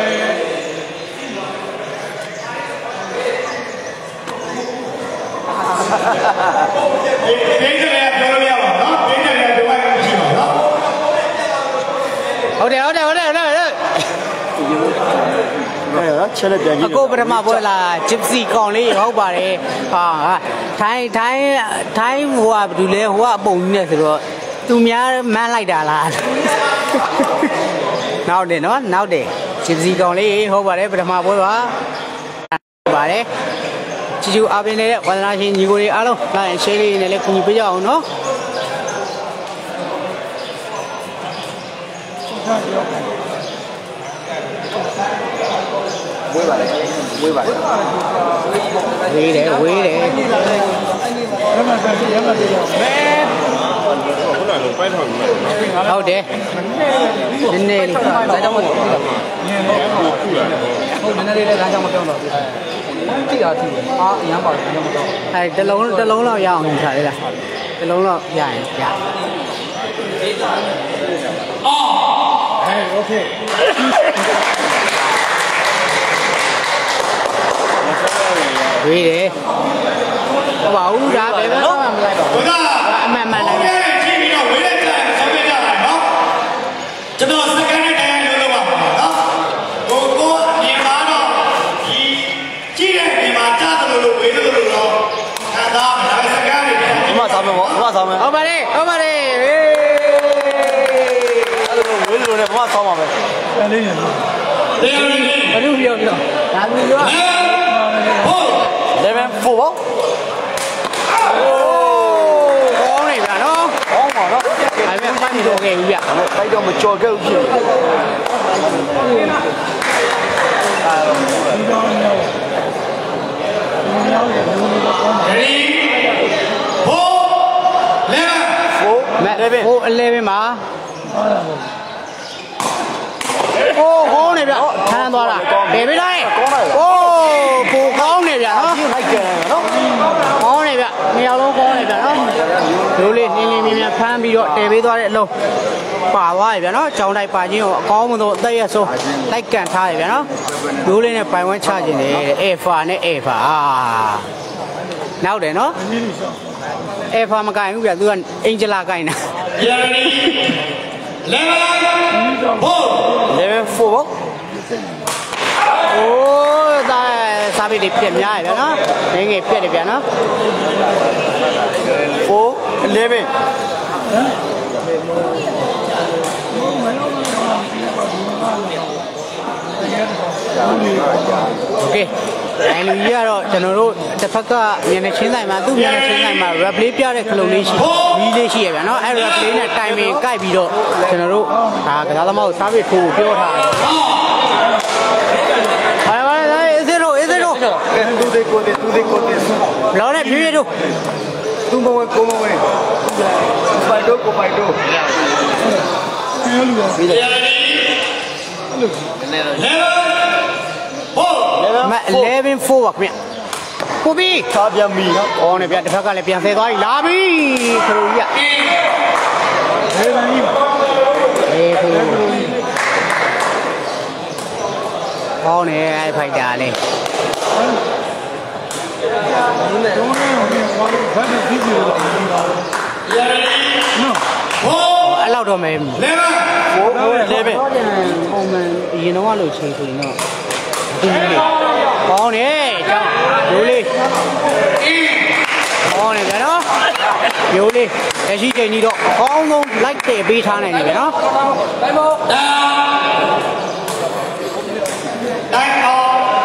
ဘေးတယ်ပြောလို့ရပါတော့ဘေးတယ်ပြောရလို့ရှိပါတော့ဟုတ်တယ်ဟုတ်တယ်ဟုတ်တယ်ဟုတ်တယ်အဲ့ချက်လက်ပြန်ကြည့်အခုပထမပွဲလာဂျစ်စီကောင်လေးဟုတ်ပါတယ်ဟာထိုင်းထိုင်းထိုင်းဟိုကဘာလို့လဲဟိုကအပုံကြီးနဲ့ဆိုတော့သူများမန်းလိုက်တာလားနောက်တယ်နော်နောက်တယ်ဂျစ်စီကောင်လေးဟုတ်ပါတယ်ပထမပွဲပါပါတယ်ချီချူအားပေးနေတဲ့ဝါသနာရှင်ညီကိုတွေအားလုံးလာရင်ရှေးလေးနဲ့လည်းကူညီပေးကြအောင်နော်ဝေးပါလေဝေးပါလေဝေးတယ်ဝေးတယ်ရမကရမကမဲဟုတ်လားလုံးပိုင်းထောင်ဟုတ်တယ်နည်းနည်းလေးဒါကြောင့်မဟုတ်ဘူးနည်းနည်းလေးဟုတ်နည်းနည်းလေးဒါကြောင့်မပြောတော့ဘူးတိရတိအာအရန်ပါတယ်ကျွန်တော်တော့အဲတလုံးတလုံးလောက်ရအောင်ယူထားလေလားတလုံးလောက်ရရင်ရအော်ဟဲ့โอเคဝေးတယ်ဟုတ်ပါဘူးဒါပဲတော့မလိုက်ပါဘူးအမှန်မှန်လိုက်တယ်ကြည့်ပြီးတော့ဝေးတဲ့ကြိုင်ဆက်ပြကြလိုက်နော်ကျွန်တော်စကန်နဲ့တိုင်းလို့လုပ်ပါမယ်နော်ဟိုကိုအမြင်မှာတော့ဒီကြည့်တဲ့နေမှာကြားတယ်လို့ဝေးတယ်လို့တော့ခံစားမယ်ဒါပဲစကန်နဲ့ဒီမှာစားမယ်ပေါ့ဒီမှာစားမယ်ဟုတ်ပါတယ်ဟုတ်ပါတယ်ဟေးအဲ့လိုဝေးလို့လည်းဘာမှဆောင်းပါမယ်အဲ့လေးနေလို့ဘယ်လိုပြောပြောဒါမျိုးပြောeleven four ပေါ့โอ้ကောင်းနေဗျာနော်ကောင်းပါတော့ဒါပေမဲ့မှတ်နေတော့ခဲ့ဘူးဗျာအဲ့တော့မကြော်ခဲ့ဘူးဖြစ်အာဒီတော့မျိုးမျိုးရဲ့မျိုးမျိုးကောင်းတယ် ready four eleven four elevenမှာโอ้ကောင်းနေဗျထမ်းသွားတာဘယ်ပေးလိုက်โอ้ကိုကောင်းနေဗျနော်လိုက်ကြတယ်နော်ကောင်းနေဗျနှစ်ယောက်လုံးကောင်းနေဗျနော်ဒိုးလေးနင်းနင်းမြင်းမြန်းဖမ်းပြီးတော့တည်ပေးသွားတဲ့အလုံးပါသွားပြီဗျနော်ကြောင်တိုက်ပါချင်းကိုအကောင်းမလို့အသက်ရဆုံးလိုက်ကန်ထားတယ်ဗျနော်ဒိုးလေးနဲ့ပိုင်ဝန်းချခြင်းတယ်အေဖာနဲ့အေဖာနောက်တယ်နော်အေဖာမကင်ဘူးဗျသူကအင်ဂျလာကင်တာeleven four eleven four โอ้ตาစာပေတွေပြက်များရဗျာနော်ငယ်ငယ်ပြက်တယ်ဗျာနော် four eleven โอเคအဲလူကြီးကတော့ကျွန်တော်တို့တစ်ဖက်ကမျက်နှာချင်းဆိုင်မှာသူ့မျက်နှာချင်းဆိုင်မှာ rap play ပြတဲ့ခလုံးလေးရှိမီးလေးရှိရဗျာနော်အဲ rap play နဲ့ timing ကိုက်ပြီးတော့ကျွန်တော်တို့ဒါကစားသမားကိုစာပေထိုးပြောထားတယ်ဟာပါလေအေးစေတော့အေးစေတော့သူတွေကိုတယ်သူတွေကိုတယ်လောနဲ့ပြေးပြေးတော့သူမဝင်ကိုမဝင်ပိုက်တော့ကိုပိုက်တော့ပြေးလူရောပြေးတယ်လူနည်းနည်းတော့eleven fourပါခင်ဗျကိုပြီသာပြန်ပြီနော်အော်နေဗျတစ်ဖက်ကလည်းပြန်ဆဲသွားပြီလာပြီခရိုကြီးကဘယ်ပန်းကြီးအေးခရိုကြီးဟောနေအဲ့ဖိုက်တာလေးဒီမဲ့တော့ဘာလို့ဘာလို့ဒီလိုလဲနော်ဟောအဲ့လောက်တော့မယ်eleven four eleven ပုံမှန်အရင်တော့လို့ချိန်ဆိုရင်တော့ဒီလေးကောင်းနေကြောင်းဒိုးလေးကောင်းနေဗျာနော်မျိုးလေးလက်ရှိချိန်ကြီးတော့အကောင်းဆုံးလိုက်တည်ပေးထားနိုင်တယ်ဗျာနော်တိုင်းမို့တိုင်းအောင်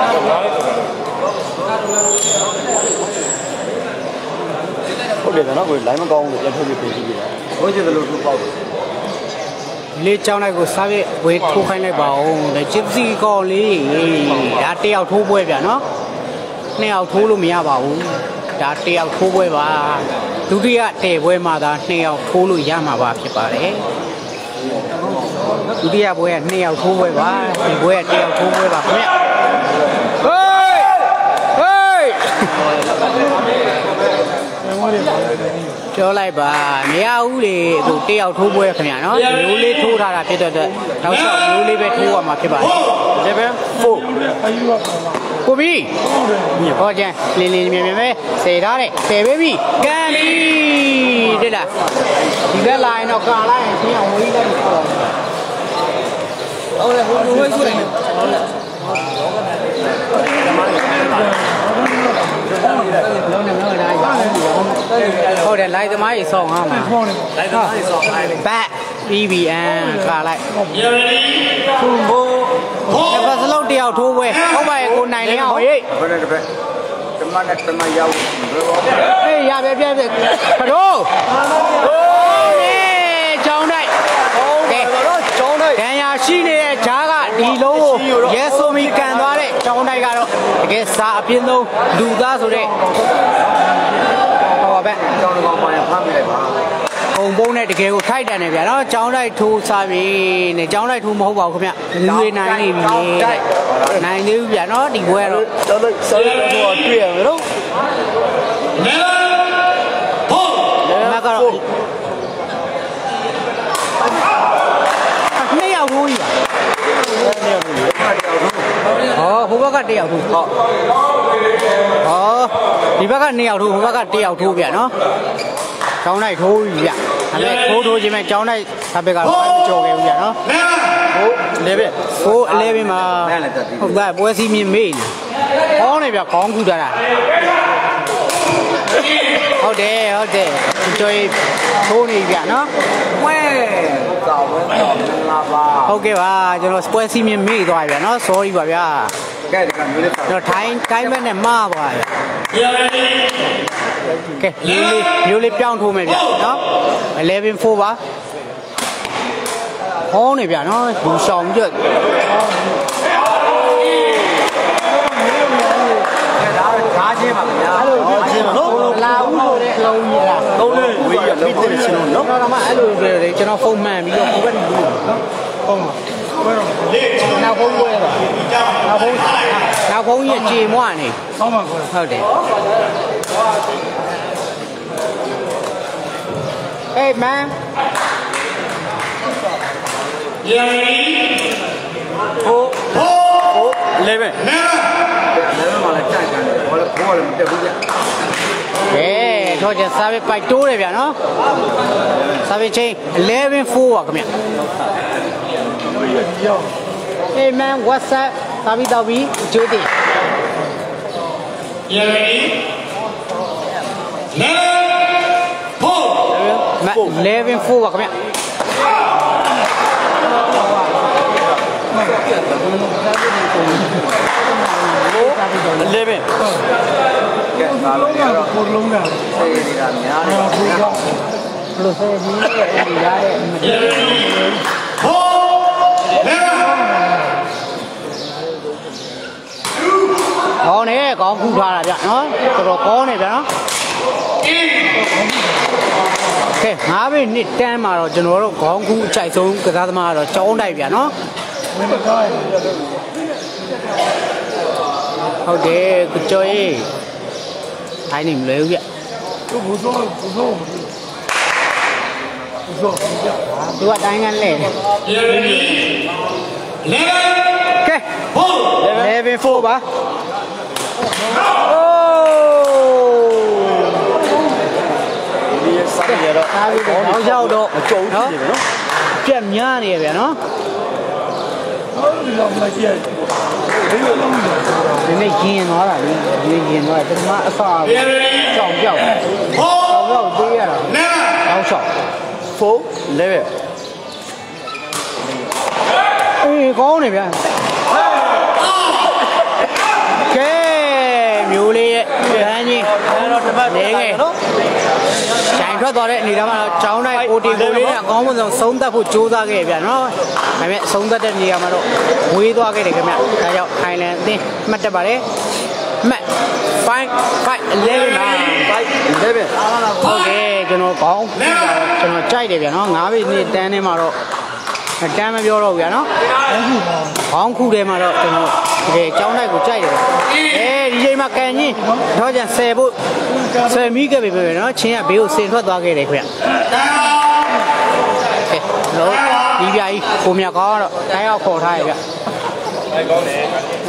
ဟုတ်တယ်နော်ကိုလိုင်းမကောင်းလို့ပြန်ထုတ်ပြီးပြင်ကြည့်ရအောင်ဘိုးကျတယ်လို့သူပေါက်တယ်လေးကြောင်းလိုက်ကိုစားပြဝေးထိုးခိုင်းလိုက်ပါဦးဒါချစ်စီကောလေးဒါတယောက်ထိုးပွဲဗျာနော်နှစ်ယောက်ထိုးလို့မရပါဘူးဒါတယောက်ထိုးပွဲပါဒုတိယတဲပွဲမှာသာနှစ်ယောက်ထိုးလို့ရမှာပါဖြစ်ပါတယ်ဒုတိယပွဲကနှစ်ယောက်ထိုးပွဲပါဒီပွဲကတယောက်ထိုးပွဲပါခင်ဗျဟေးဟေးပြောလိုက်ပါမရဘူးလေဟိုတယောက်ထိုးပွဲခင်ဗျာနော်မျိုးလေးထိုးထားတာဖြစ်တဲ့အတွက်နောက်ချက်မျိုးလေးပဲထိုးရမှာဖြစ်ပါတယ်လေပဲဖို့ကိုပြီဟောကျန်လင်းလင်းမြင်မြင်ပဲစေထားတယ်စေပေးပြီကန်ပြီတိလားဒီဘက်လာရင်တော့ကန်လိုက်ရင်ချင်းအောင်ဝေးလိုက်ပေါ့ဟုတ်တယ်ဟိုဝေးဆိုတယ်ဟုတ်တယ်လိုက်သမားကြီးဆောင်းအောင်လားလိုက်သမားကြီးဆောင်းလိုက်ဘတ် B B N ခါလိုက်ဘိုးဘိုးတစ်ပတ်စလုံးတယောက်ထိုးပွဲဟုတ်ပါရဲ့ကိုနိုင်နေအောင်ဟေးဘယ်နဲ့တစ်ပတ်တမနဲ့တမရောက်ဟေးရပြပြပြခရိုးဟိုးနေချောင်းတိုက်ဟုတ်ကဲ့ချောင်းတိုက်ဒဏ်ရာရှိနေတဲ့ဂျားကဒီလုံးကိုရဲဆိုမီကန်သွားတဲ့ချောင်းတိုက်ကတော့တကယ်စာအပြင်းဆုံးလူသားဆိုတဲ့ဟောပဲချောင်းကောင်ပါရဖမ်းမိလိုက်ပါုံပုံးနဲ့တကယ်ကိုထိုက်တန်နေဗျာနော်ကျောင်းတိုက်ထိုးစားပြီနဲ့ကျောင်းတိုက်ထိုးမဟုတ်ပါဘူးခင်ဗျလူတွေနိုင်နေပြီနိုင်နေပြီဗျာနော်ဒီဘွဲတော့ကျောင်းတိုက်ဆောင်းရတော့တွေ့ရမယ်နော်လေဖို့မကတော့နှစ်ယောက်ထိုးကြီးဟောဟိုဘက်ကတစ်ယောက်ထိုးဟောဟောဒီဘက်ကနှစ်ယောက်ထိုးဟိုဘက်ကတစ်ယောက်ထိုးဗျာနော်ကျောင်းလိုက်ထိုးပြီဗျ။ဒါပေမဲ့ထိုးထိုးချင်းမဲ့ကျောင်းလိုက်ဆပ်ဘက်ကတော့မကြော်ခဲ့ဘူးဗျာနော်။ဟုတ်လေပဲ။ဟိုအလဲပြီးမှဟုတ်ကဲ့ပွဲစီမြင်မေးနေ။ကောင်းနေဗျခေါင်းကူတာလား။ဟုတ်တယ်ဟုတ်တယ်။ကြွေးထိုးနေဗျာနော်။ဝဲကောင်းဝဲတော့မင်္ဂလာပါ။ဟုတ်ကဲ့ပါကျွန်တော်ပွဲစီမြင်မေးသွားပြီဗျာနော် sorry ပါဗျာ။ကဲဒီကမျိုးလေးကျွန်တော်ထိုင်းထိုင်းဘက်နဲ့မှားပါဗျာ။ကဲလေးလေးမျိုးလေးပြောင်းထိုးမယ်ဗျနော်eleven fourပါဟောင်းနေဗျနော်ဘူဆောင်ကြက်ဒါချင်းပါဗျာအဲ့လိုအားချင်းပါနော်လာဦးလို့တဲ့အလုံးကြီးလားသုံးလေးဝေးရမိတဲ့ချင်းလို့နော်တော့မှအဲ့လိုတွေကျွန်တော်ဖုန်းမှန်ပြီးတော့ဒီဘက်လူနော်ဟုတ်ပါနောက်ဖုန်းကိုရတော့နောက်ဖုန်းနောက်ဖုန်းကြီးကြေမွားနေဟုတ်ပါဘူးဟုတ်တယ်Hey man. Yeah. Oh. Oh. Eleven. Eleven မှာလည်းကြိုက်တယ်ဘာလဲဘောလည်းမတက်ဘူးကြ။ကဲတော့ကျစားပဲပိုက်တိုးတယ်ဗျာနော်။စားပဲချင်းeleven fourပါခင်ဗျ။ Hey man, what's up? စားပြီးတော့ပြီးကြိုးတယ်။ Yeah. eleven fourပါခင်ဗျ elevenကဲဒါလည်းတော့ပုံလုံးကဆေးနေတာများတယ်ဘလို့ဆေးကြီးဒီရတဲ့ဟောလေဟောနေကောင်းခုထားတာဗျနော်တော်တော်ကောင်းနေဗျနော်ကဲငါးဘိနှစ်တန်းမှာတော့ကျွန်တော်တို့ခေါင်းကူးအကြိုက်ဆုံးကစားသမားကတော့ကျောင်းတိုက်ဗျာနော်ဟုတ်တယ်ကြော်ရေးထိုင်းနေမလဲဘူးဗျသူဘူစောဘူစောဘူစောသူကတိုင်းကန်လဲလေကဲeleven fourပါစားရတော့အားပြီးတော့ရောက်တော့မကြုံဘူးဖြစ်နေပြီနော်ပြက်များနေရဗျာနော်ဒီနေ့ကျင်းသွားတာလေဒီနေ့ကျင်းသွားတယ်ပထမအစားကြောင်ပြောက်ကြောင်ပြောက်သေးရတာနောက်လျှောက် four eleven အေးကောင်းနေဗျာကဲမျိုးလေးရဲ့ဒန်းကြီးအဲ့တော့တပတ်နေငယ်နော်ဆိုင်ထွက်သွားတဲ့အနေနဲ့မှာကျောင်းတိုင်း O T ကိုလေးနဲ့အကောင်းဆုံးဆုံးသက်ဖို့ကြိုးစားခဲ့ဗျာနော်ဒါပေမဲ့ဆုံးသက်တဲ့နေရာမှာတော့ဝေးသွားခဲ့တယ်ခင်ဗျဒါကြောင့် Thailand အသင်းမှတ်တက်ပါတယ်မှတ်five five eleven ပါfive elevenဟုတ်ကဲ့ကျွန်တော်ကောင်းကျွန်တော်ကြိုက်တယ်ဗျာနော်၅ပေနှစ်တန်းထဲမှာတော့တန်းမပြောတော့ဘူးဗျာနော်ခေါင်းခုထဲမှာတော့ကျွန်တော်ဒီကျောင်းတိုက်ကိုကြိုက်တယ်အဲဒီချိန်မှာကန်ကြီးတော့ကျန်ဆယ်ဖို့ဆယ်မိခဲ့ပြီပဲနော်ချင်းကဘေးကိုဆင်ထွက်သွားခဲ့တယ်ခင်ဗျအဲလို့ဒီပြာကြီးကိုမြတ်ကောင်းတော့တိုင်းအောင်ခေါ်ထားရဗျအဲကောင်းတယ်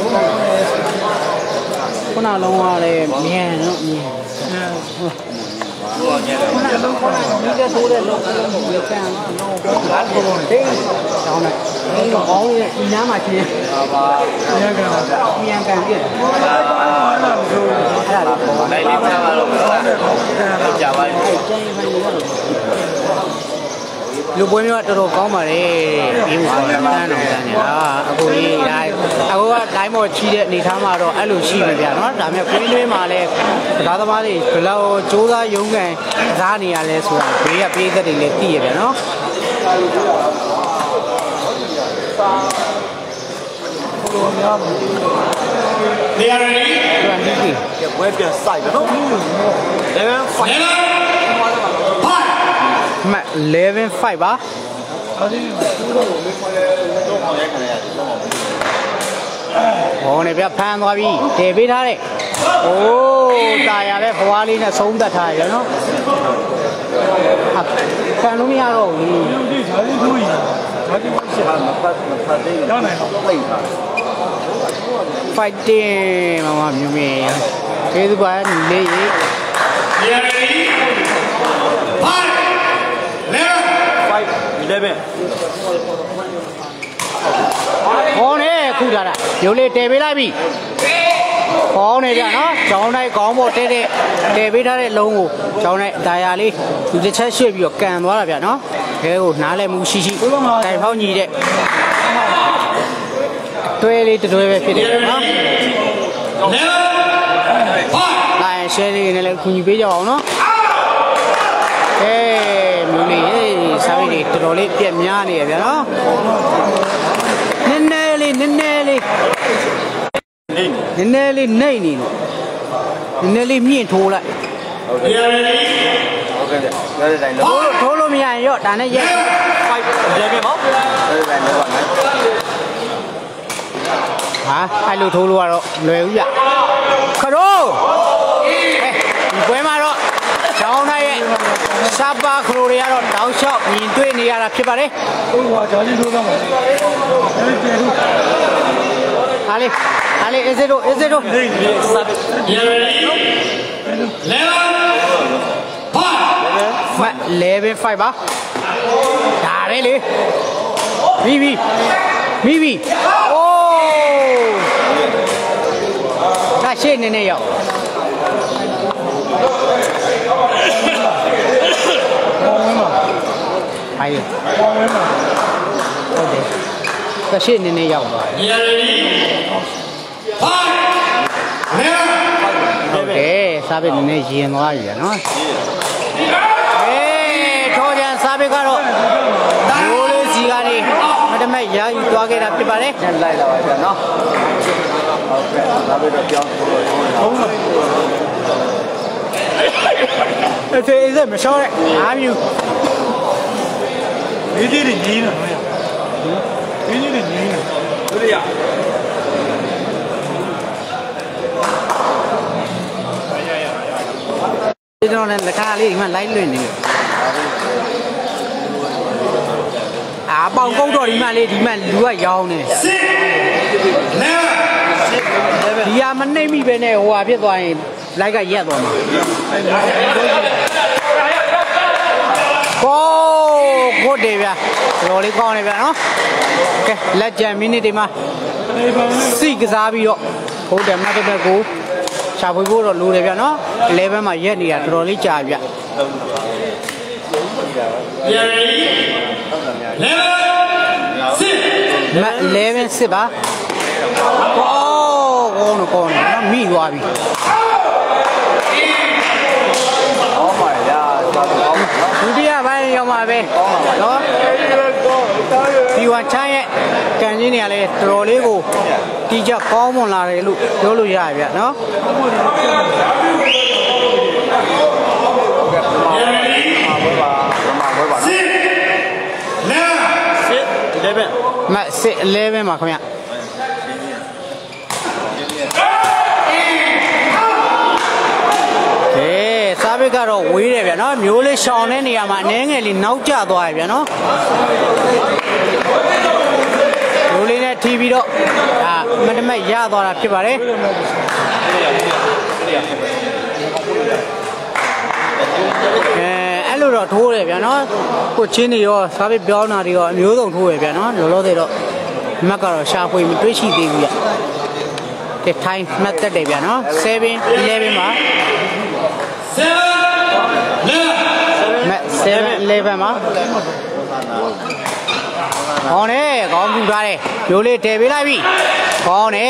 ခုနလုံးကလည်းမြန်နော်မြန်ဟုတ်ကဲ့ခုနလုံးခေါ်တာဒီကဆိုးတဲ့လုံးလုံးကိုပြန်တော့တော့ဘာလို့လဲဒိန်းတောင်းတယ်ဒီကောင်းရဲ့ဒီနားမှာချင်းပါပါမြန်ကန်မြန်ကန်ပြည့်တယ်အဲ့ဒါလို့အဲ့ဒါလို့လိုက်လေးပြန်လာတော့ကြာပါပြီလူပွဲမျိုးကတော်တော်ကောင်းပါလေပြီးမှုပေါ်တန်းတော်တန်းနေဟာအခုကြီးဒါအခုကတိုင်းပေါ်ချီးတဲ့အနေထားမှာတော့အဲ့လိုရှိပြီဗျာနော်ဒါပေမဲ့ကွင်းတွင်းမှာလည်းကားသမားတွေဘယ်လောက်စူးစမ်းရုန်းကန်စားနေရလဲဆိုတာဘေးကပေးသက်တွေလည်းသိရဗျာနော်နေရာရီဝဲပြန်ဆိုင်ပဲနော်eleven five မှတ်eleven fiveပါဟောနေပြဖမ်းသွားပြီတည်ပေးထားတဲ့အိုးตายရပဲဘွားလေးနဲ့ဆုံးသက်ထားရနော်ခံလို့မရတော့ဘူးဒီဈာတိထိုးကြီးဈာတိဖြစ်တာမဖတ်မဖတ်သေးဘူးနိုင်တော့ပိတ်တာ fighting မမမျိုးမင်းကျေးဇူးပါလေးရေ five eleven ဟောနေခုထားတာရုပ်လေးတည်ပေးလိုက်ပြီကောင်းနေကြနော်ကျောင်းတိုင်းကောင်းဖို့တဲတဲ့တည်ပေးထားတဲ့လုံးကိုကျောင်းတိုင်းဒါရလေးသူတစ်ချက်ရွှေ့ပြီးတော့ကန်သွားတာဗျနော်ခဲကိုနားလဲမှုရှိရှိတိုင်ဖောက်ညီတဲ့တွဲလေးတွဲပဲဖြစ်တယ်နော်လာရင်ရှယ်လေးနဲ့လည်းခုညီပေးကြအောင်နော်ကဲမျိုးလေးစားပြီးတော်တော်လေးပြက်များနေရဗျနော်နည်းနည်းလေးနည်းနည်းလေးနည်းနည်းလေးနှိမ့်နေလို့နည်းနည်းလေးမြင့်ထိုးလိုက်ဟုတ်ကဲ့ဟုတ်ကဲ့ပြောတဲ့တိုင်းလို့ထိုးလို့မရရင်ရော့ဒါနဲ့ရိုက် five eleven ပေါ့အဲ့ဒါလည်းပေါ့နော်ဟာအဲ့လိုထိုးလို့ကတော့လွယ်ဦးဗျခရိုးအဲဒီပွဲမှာတော့ကျောင်းသားရဲ့စပါခရိုးတွေကတော့တောက်လျှောက်မြင်တွေ့နေရတာဖြစ်ပါတယ်ဟုတ်ပါဂျာကြီးထိုးတော့မှာအဲ့ဒီတူဟာလေဟာလေအစ်စေတို့အစ်စေတို့နေနေစပ်eleven fiveပါဒါပဲလေဘီဘီဘီဘီအိုးဒါရှေ့နေနေရောက်ဟိုင်းဟုတ်တယ်ဒါရှေ့နေနေရောက်သွားတယ်ဟုတ်တယ်စားပဲနည်းနည်းရင်သွားပြီနော်အေးထောကြံစားပဲကတော့ရိုးလေးစီကနေမတမက်ရာယူသွားခဲ့တာဖြစ်ပါတယ်လိုက်လာပါဗျာနော်ဟုတ်ကဲ့စားပဲတော့ပြောင်းဟုတ်ပါအဲ့ဒီအဲ့မရှော့နဲ့အားမြူဒီကြီးတွေညီးနေတော့ဒီကြီးတွေညီးနေတို့ရဒီတော့လည်းလက်ကားလေးဒီမှာလိုက်လွင့်နေတယ်အာပေါင်ကုတ်တော့ဒီမှာလေးဒီမှာလူကရောင်းနေဒီဟာမနှိမ့်မိပဲနဲ့ဟိုဟာဖြစ်သွားရင်လိုက်ကရက်သွားမှာကိုကိုတယ်ဗျာတော်လေးကောင်းနေဗျာနော်ကဲလက်ကျန်မိနစ်တွေမှာစိကစားပြီးတော့ဘုဒ္ဓမတ်တဘက်ကိုရှာဖွေဖို့တော့လိုတယ်ဗျနော်elevenမှာရက်နေတာတော်တော်လေးကြာဗျမelevenစစ်ပါကောင်းကောင်းနော်မိသွားပြီဒုတိယပိုင်းရောက်မှာပဲနော်ဒီဝါချမ်းရဲ့ကန်ကြီးနေရာလဲတော်တော်လေးကိုတီးကြကောင်းမွန်လာတယ်လို့ပြောလို့ရဗျနော်မစစ်elevenမှာခင်ဗျစားဘက်ကတော့ဝေးတယ်ဗျာနော်မျိုးလေးရှောင်းတဲ့နေရာမှာအနှဲငယ်လေးနောက်ကျသွားရဗျာနော်မျိုးလေးနဲ့ထီပြီးတော့ဒါမတမက်ရသွားတာဖြစ်ပါတယ်အဲအဲ့လိုတော့ထိုးတယ်ဗျာနော်ကိုချင်းတွေရောစားဘက်ပြောင်းတာတွေရောအမျိုးစုံထိုးရဗျာနော်လောလောဆယ်တော့မက်ကတော့ရှာဖွေမတွေ့ရှိသေးဘူးဗျတဲ့ထိုင်းမှတ်သက်တယ်ဗျာနော်seven elevenမှာseven elevenမှာဟောနေကောင်းပြထားတယ်ရိုးလေးတည်ပေးလိုက်ပြီကောင်းနေ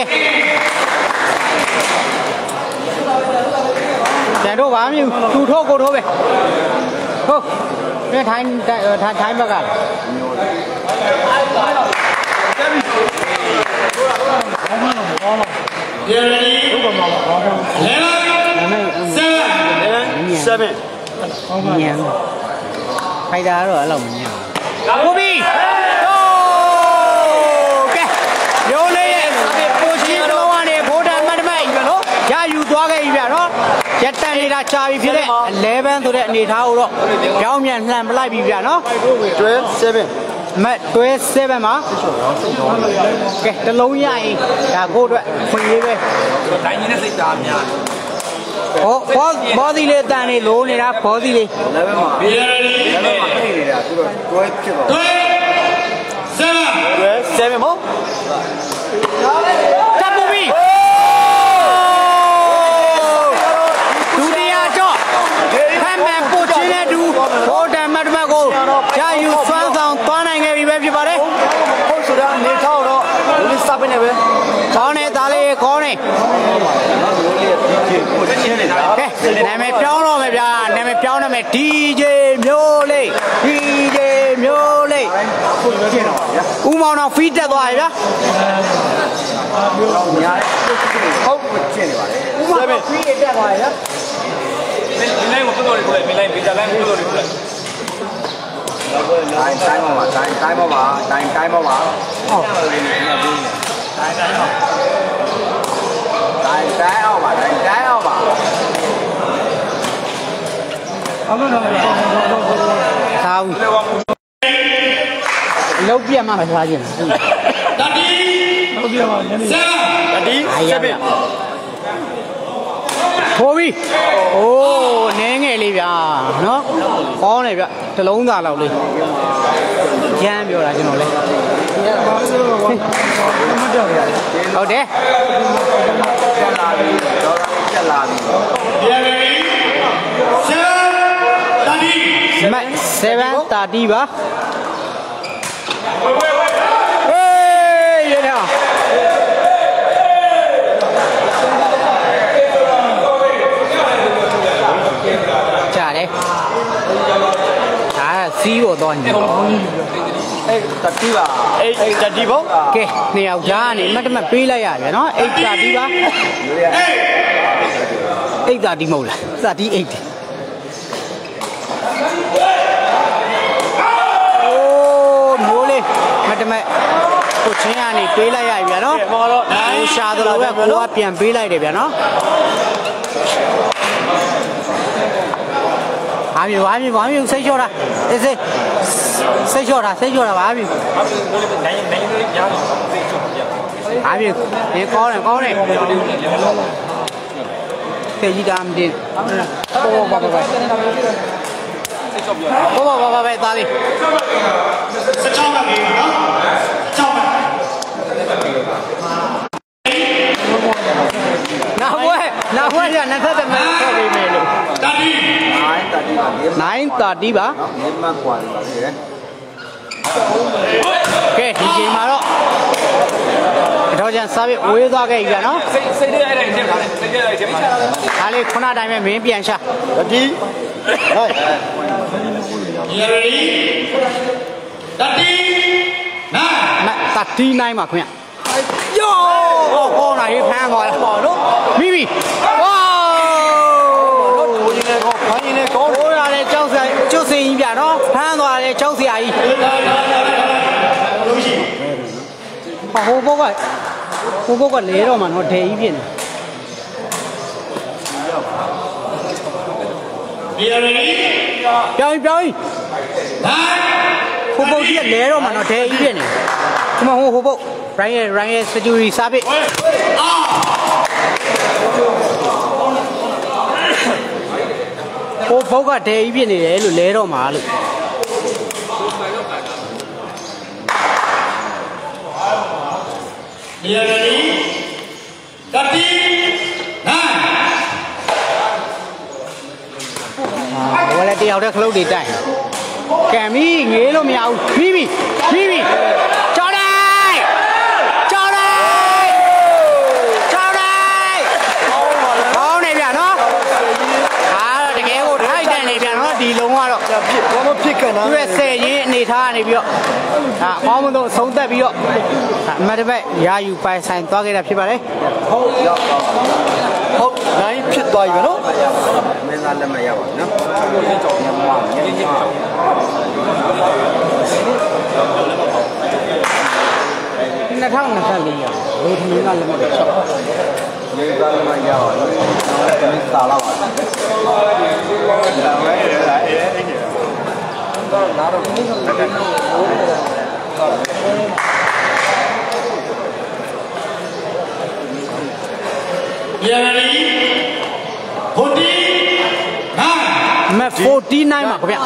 ကျန်တော့ဗာမြူသူထိုးကိုထိုးပဲဟုတ်ပြန်ထိုင်းထိုင်းဘက်ကsevenညံခိုင်တာတော့အဲ့လိုမညံဟုတ်ပြီကဲရိုးလေးရဲ့ပိုရှင်တော့ကနေဘိုးတန်မတ်တမိုက်ပြီနော်ရယူသွားခဲ့ပြီဗျာနော်ရက်တန်နေတာချာပြီဖြစ်တဲ့elevenဆိုတဲ့အနေထားကိုတော့ကြောင်းမြန်လှန်ပလိုက်ပြီဗျာနော်twelve sevenမတ်twelve sevenမှာကဲတလုံးရရင်ဒါကိုအတွက်ခွင့်ရေးပဲတိုင်းကြီးနဲ့စိတ်သားများဟောဘောဘောဒီလေးတန်နေလို့နေတာဘောဒီလေးelevenမှာelevenမှာပြည့်နေတာသူတို့twelveဖြစ်တော့twelve sevenမို့တပ်ပူပြီဒုတိယကြော့ဖမ်းမှန်ပို့ချင်းတဲ့သူဘောတန်မတ်တမတ်ကိုရယူစွမ်းဆောင်သွားနိုင်ခဲ့ပြီပဲဖြစ်ပါတယ်ဟုတ်ဆိုတာနေတော့တော့ဒီစပင်းနဲ့ပဲခေါင်းနဲ့သားလေးခေါင်းနဲ့ကဲနာမည်ပြောင်းတော့မယ်ဗျာနာမည်ပြောင်းတော့မယ် ဒီ ဂျေ မျိုးလေး ဒီ ဂျေ မျိုးလေးဦးမောင်တော့ဖီးတက်သွားပြီဗျာဟုတ်ကျင်းနေပါလေဦးမောင်ဖီးတက်သွားပြီဗျာမင်းလိုက်ကိုတော်တော်လေးကိုမင်းလိုက်ဗီဇာလိုက်ကိုတော်တော်လေးကိုတိုင်းတိုင်းပါပါတိုင်းတိုင်းပါပါတိုင်းတိုင်းပါပါဟုတ်တိုင်းတိုင်းပါတိုင်းတိုင်းအောင်ပါတိုင်းတိုင်းအောင်ပါအမနော်သာဘူးလောက်ပြမှာမထားခြင်းတတိလောက်ပြမှာညနေတတိဆက်ပြထိုးပြီအိုးနင်းငယ်လေးဗျာနော်ကောင်းတယ်ဗျတလုံးသားလောက်လေးရမ်းပြောတာကျွန်တော်လေဟုတ်တယ်ပြန်လာပြီတော့ပြန်လာပြီseven thirtyပါဟေးရတာကြားတယ်ဒါစီးတော့တော့ညအေးတတိပါအေးတတိပေါ့ကဲနှစ်ယောက်ကြားကနေမတ်တမတ်ပေးလိုက်ရပြန်နော်eight thirtyပါeight thirtyမဟုတ်လားthirty-eightမတ်တမက်ကိုချင်းကနေပေးလိုက်ရပြီဗျာနော်ဟိုရှာတော့ပဲကိုကပြန်ပေးလိုက်တယ်ဗျာနော်ဘာမျိုးဘာမျိုးဘာမျိုးစိတ်လျှော့တာအေးစိတ်စိတ်လျှော့တာစိတ်လျှော့တာဘာမျိုးနိုင်နိုင်နိုင်ကြားတော့စိတ်လျှော့ပြဘာမျိုးဒီကောင်းတယ်ကောင်းတယ်သေကြီးတာမတင်ဘောဘာဘာဘာဘောဘာဘာဘာသားလေးsixteenပါပြီနော် nào quay nào quay giờ này thật là sao bị mệt luôn nine thirty ba ok đi chơi mà đó thôi giờ sao bị uế ra cái gì đó xây đưa ai này xem nào xây đưa ai xem nào Ali khôn đại mấy miếng biển sao đi đây thirty nine mà không ạ yo cô này phang rồi Mimi wow có như này có cô là để cháu sẽ cháu sẽ gì vậy đó phang rồi để cháu sẽ ai à hồ bốc vậy hồ bốc còn lấy rồi mà nó thế ý biển chơi chơi hồ bốc điện lấy rồi mà nó thế ý biển này nhưng mà hồ hồ bốc Ryan Ryan security sabi hồ bốc cái thế ý biển này lấy lấy rồi mà luôn Here ready, thirty, nine. À, vậy là điều đó lâu đi đây. Kèm ý nghĩa luôn mèo, Mimi, Mimi, cho đây, cho đây, cho đây. Có này biển nó, à, cái cái ô thái đây này biển nó đi luôn hoa rồi. có một pick cái nào u ét a gì này tha này biển, à, có một độ sống tại biển. mà đây vậy, ya you phải sign toa cái là phía bên đấy. ဟုတ်နိုင်ဖြစ်သွားပြီနော်မင်းသားလက်မရပါဘူးနော်ညမောင်းညမောင်းနှစ်ထောင်နှစ်ဆယ်လေးရဘယ်ထမင်းကလက်မတော့ချက်မင်းသားလက်မရပါဘူးမင်းသားလောက်ပါဒါပဲအဲ့ဒါအဲ့အဲ့တော့နားတော့ Here ready, forty, nine. မဲ့forty nineမှာခင်ဗျ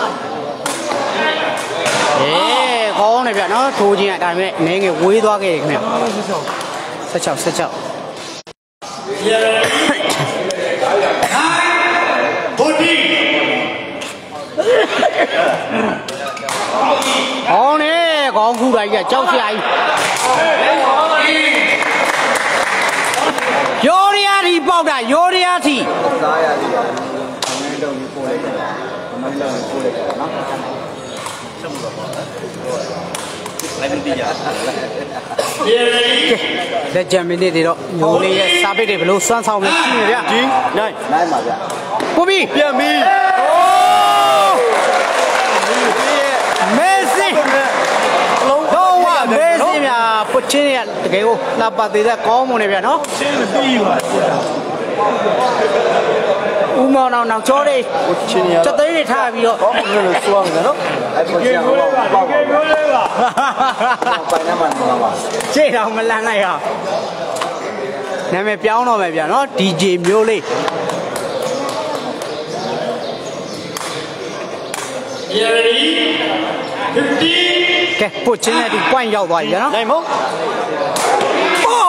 အေးကောင်းတယ်ဗျနော်ထိုးခြင်းကဒါပေမဲ့နည်းငယ်ဝေးသွားခဲ့တယ်ခင်ဗျsixteen sixteen 16 Here ready, nine, forty. ကောင်းတယ်ကောင်းခုတိုင်းကကြောက်စရာကြီးယောရီယာတီပေါက်တာယောရီယာတီစားရတယ်အမင်းလုံးကိုပို့လိုက်တယ်အမင်းလုံးကိုပို့လိုက်တယ်နော်ဆက်မှုတော့ပေါ့လိုက်ပြီးပြရ Here ready, လက်ကျန်မိနစ်တွေတော့ညိုလေးရဲ့စာပိတ်တွေဘလို့စွမ်းဆောင်နေကြည့်နေဗျဒီနိုင်နိုင်ပါဗျပို့ပြီပြန်ပြီမေးစီလုံးတော့ဝမေးစီမြာပုတ်ချင်းရတကယ်ကိုလာပါသေးတဲ့ကောင်းမွန်နေဗျနော်ချင်းမပြီးပါဦးမောင်အောင်နောက်ကျော်လေးချင်းရစက်သိန်းတွေထားပြီးတော့ကောင်းလို့လို့စွမ်းတယ်နော်အဲ့ကိုကျန်တော့ပေါ့ပေါ့ပိုင်နေမှာနေမှာရှေ့တော့မလန့်လိုက်အောင်နာမည်ပြောင်းတော့မယ်ဗျာနော် ဒီ ဂျေ မျိုးလေး here ready, fifty, ကဲပုတ်ချင်းနဲ့ဒီ point ရောက်သွားပြီဗျာနော်နိုင်မို့โอ้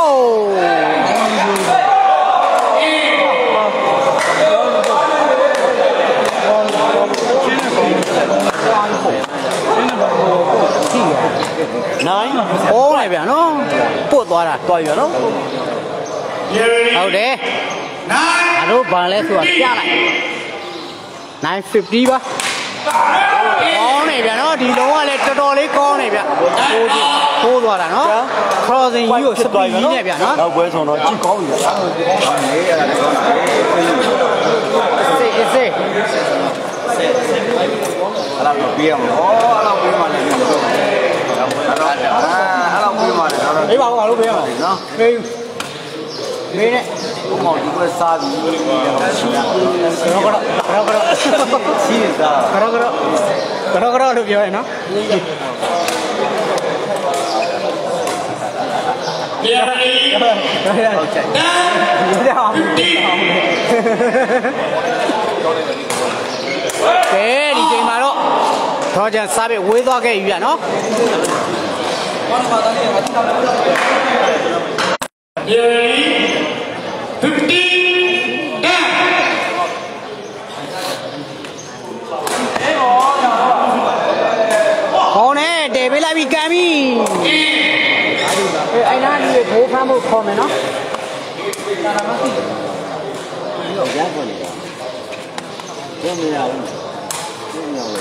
နိုင်โอ้เลยဗျာနော်ပုတ်သွားတာသွားပြီနော် here ready, ဟုတ်တယ် nine, အတို့ဘာလဲဆိုတာပြလိုက်nine fiftyပါကောင်းနေဗျာနော်ဒီလုံးကလည်းတော်တော်လေးကောင်းနေဗျထိုးကြည့်ထိုးသွားတာနော် crossing ကြီးကိုစပီးနဲ့ဗျာနော်နောက်ပွဲဆုံးတော့ကြည့်ကောင်းပြီဗျာနေရတာကောင်းတယ်စေးစေးအဲ့လောက်တော့ပြေးအောင်ဩအဲ့လောက်ပြေးမှလည်းတော့အဲ့လောက်အဲ့လောက်ပြေးမှလည်းတော့အေးပါဦးဘာလို့ပေးရမလဲနော်မေးမေးနဲ့ဘုံမောင်ဒီကွစားပြီးတော့ရှိရကတော့ကတော့ကတော့ရှိရတာကတော့ကတော့ကတော့ကတော့လို့ပြောရနော် here ready, ဟုတ်ကဲ့ဒီတော့ဒီကဲဒီချိန်မှာတော့တော့ကျန်စားပြီးဝေးသွားခဲ့ပြီဗျာနော်ไอ้หน้านี่โผล่ข้ามคอมเนาะยักษ์เลยเรื่องนี้เอาเรื่องนี้เอา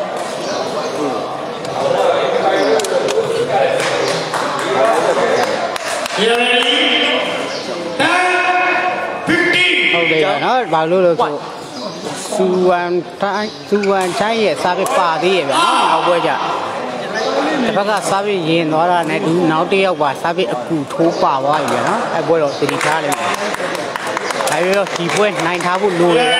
ဟုတ်တယ်နော်ဘာလို့လဲဆိုစူဝမ်တိုင်းစူဝမ်ချိုင်းရဲ့စားပြီးပါသေးရဲ့ဗျာနော်နောက်ပွဲကြတစ်ဖက်ကစားပြီးရင်သွားတာနဲ့ဒီနောက်တစ်ယောက်ပါစားပြီးအကူထိုးပါသွားပြီဗျာနော်အဲ့ပွဲတော့တတိထားလိုက်ဒါပြီးတော့ဒီပွဲနိုင်ထားဖို့လိုတယ်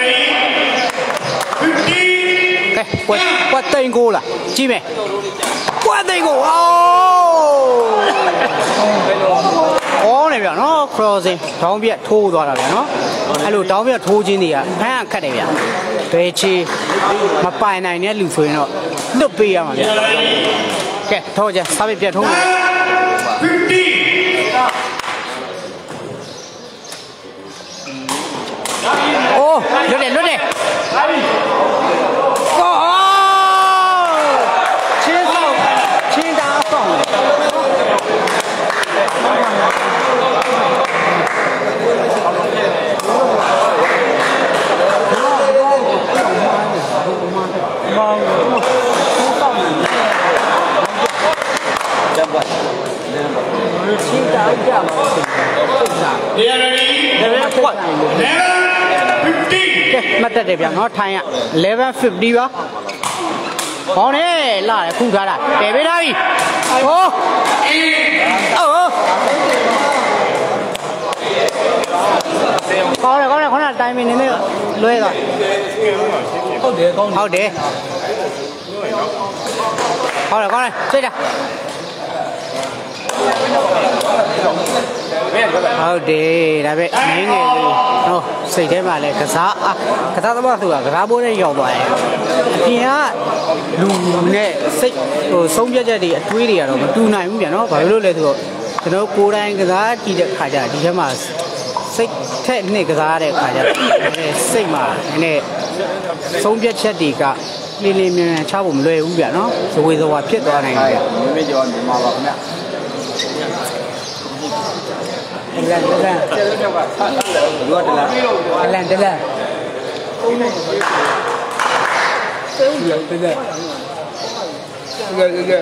ကဲပွဲပွဲတိန်ကိုလားကြည့်မယ်ပွဲတိန်ကိုအော်အော်နေဗျာနော် crossing တောင်းပြတ်ထိုးသွားတာဗျာနော်အဲ့လိုတောင်းပြတ်ထိုးခြင်းတွေကဖမ်းခတ်တယ်ဗျာဘယ်ချေမပိုင်နိုင်တဲ့လူဆိုရင်တော့လွတ်ပေးရမှာဗျာကဲထောကြစားပြတ်ထိုးမယ်โอ้လွတ်တယ်လွတ်တယ်အော်ချင်းဆောင်ချင်းတာဆောင်ချင်းတာကြပါစိတ်စား Level what? Level fifty. ကဲမှတ်တတ်တယ်ဗျာနော်ထိုင်းက level fifty ပါဟောနေလာတယ်ခုထားတာတည်ပေးထားပြီဟောအေးအော်ကောင်းတယ်ကောင်းတယ်ခေါင်းတိုင်းမင်းနေနေလွဲသွားဟုတ်တယ်ကောင်းတယ်ဟုတ်တယ်ဟောတယ်ကောင်းတယ်စိတ်တာဟုတ်တယ်ဒါပဲမင်းငယ်လေးဟောစိတ်ထဲမှာလဲကစားကစားသမားဆိုတာကစားပွဲနဲ့ရောက်သွားတယ်အပြင်ကလူနဲ့စိတ်ဟိုဆုံးဖြတ်ချက်တွေအတွေးတွေကတော့မတူနိုင်ဘူးပြန်နော်ဘာလို့လဲဆိုတော့ကျွန်တော်ကိုယ်တိုင်ကစားကြည့်တဲ့ခါကျဒီထဲမှာစိတ်ထက်နှစ်ကစားတဲ့ခါကျစိတ်မှာနည်းနည်းဆုံးဖြတ်ချက်တွေကလင်းလင်းမြန်မြန်ချဖို့မလွယ်ဘူးပြန်နော်ဇဝေဇဝါဖြစ်သွားနိုင်တယ်မင်းမကျော်မြန်မာပါခင်ဗျာတလန်တလန်တို့ကတလားတလန်တလန်သုံးနေစေးရုံတလန်ကဲကဲကဲ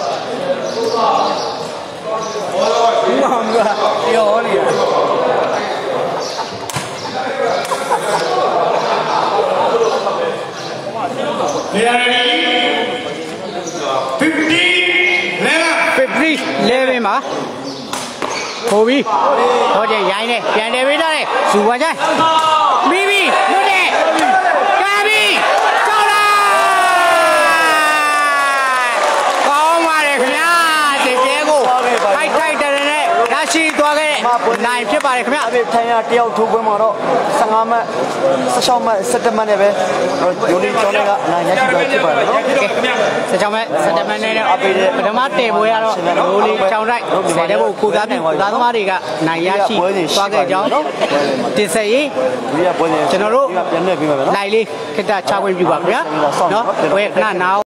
ဘာမှမပြောနေရ fifty. Level fifty level မှာဟိုပြီဟောတယ်ရိုင်းနေပြန်တယ်ပေးထားတယ်ဇူဝါချိုင်းပြီးပြီလွတ်တယ်ကဲပြီကြောက်လာကောင်းပါတယ်ခင်ဗျာတေကျဲကိုထိုက်ထိုက်တယ်နဲ့ရရှိသွားခဲ့နိုင်ဖြစ်ပါတယ်ခင်ဗျာအဖေထိုင်ရတယောက်ထိုးပွဲမှာတော့ဖင်္ဂါမှတ်ဖျက်မှတ်စက်တမှတ်နဲ့ပဲယိုလီကျော်နဲ့ကအနိုင်ရရှိသွားဖြစ်ပါတယ်နော်စက်ချောင်းမဲ့စက်တမန်နဲ့အပေးတယ်ပထမတေပွဲကတော့ယိုလီကျောင်းတိုက်ဆယ်တဲ့ဘုကိုသားပြီးကိုသားသမားတွေကနိုင်ရရှိသွားခဲ့ကြောင်းတင်ဆက်ရေးကျွန်တော်တို့ပြန်နေပြီမယ်နော်နိုင်လေးခိတ္တချခွင့်ပြုပါခင်ဗျာနော်ဘယ်ခဏနာ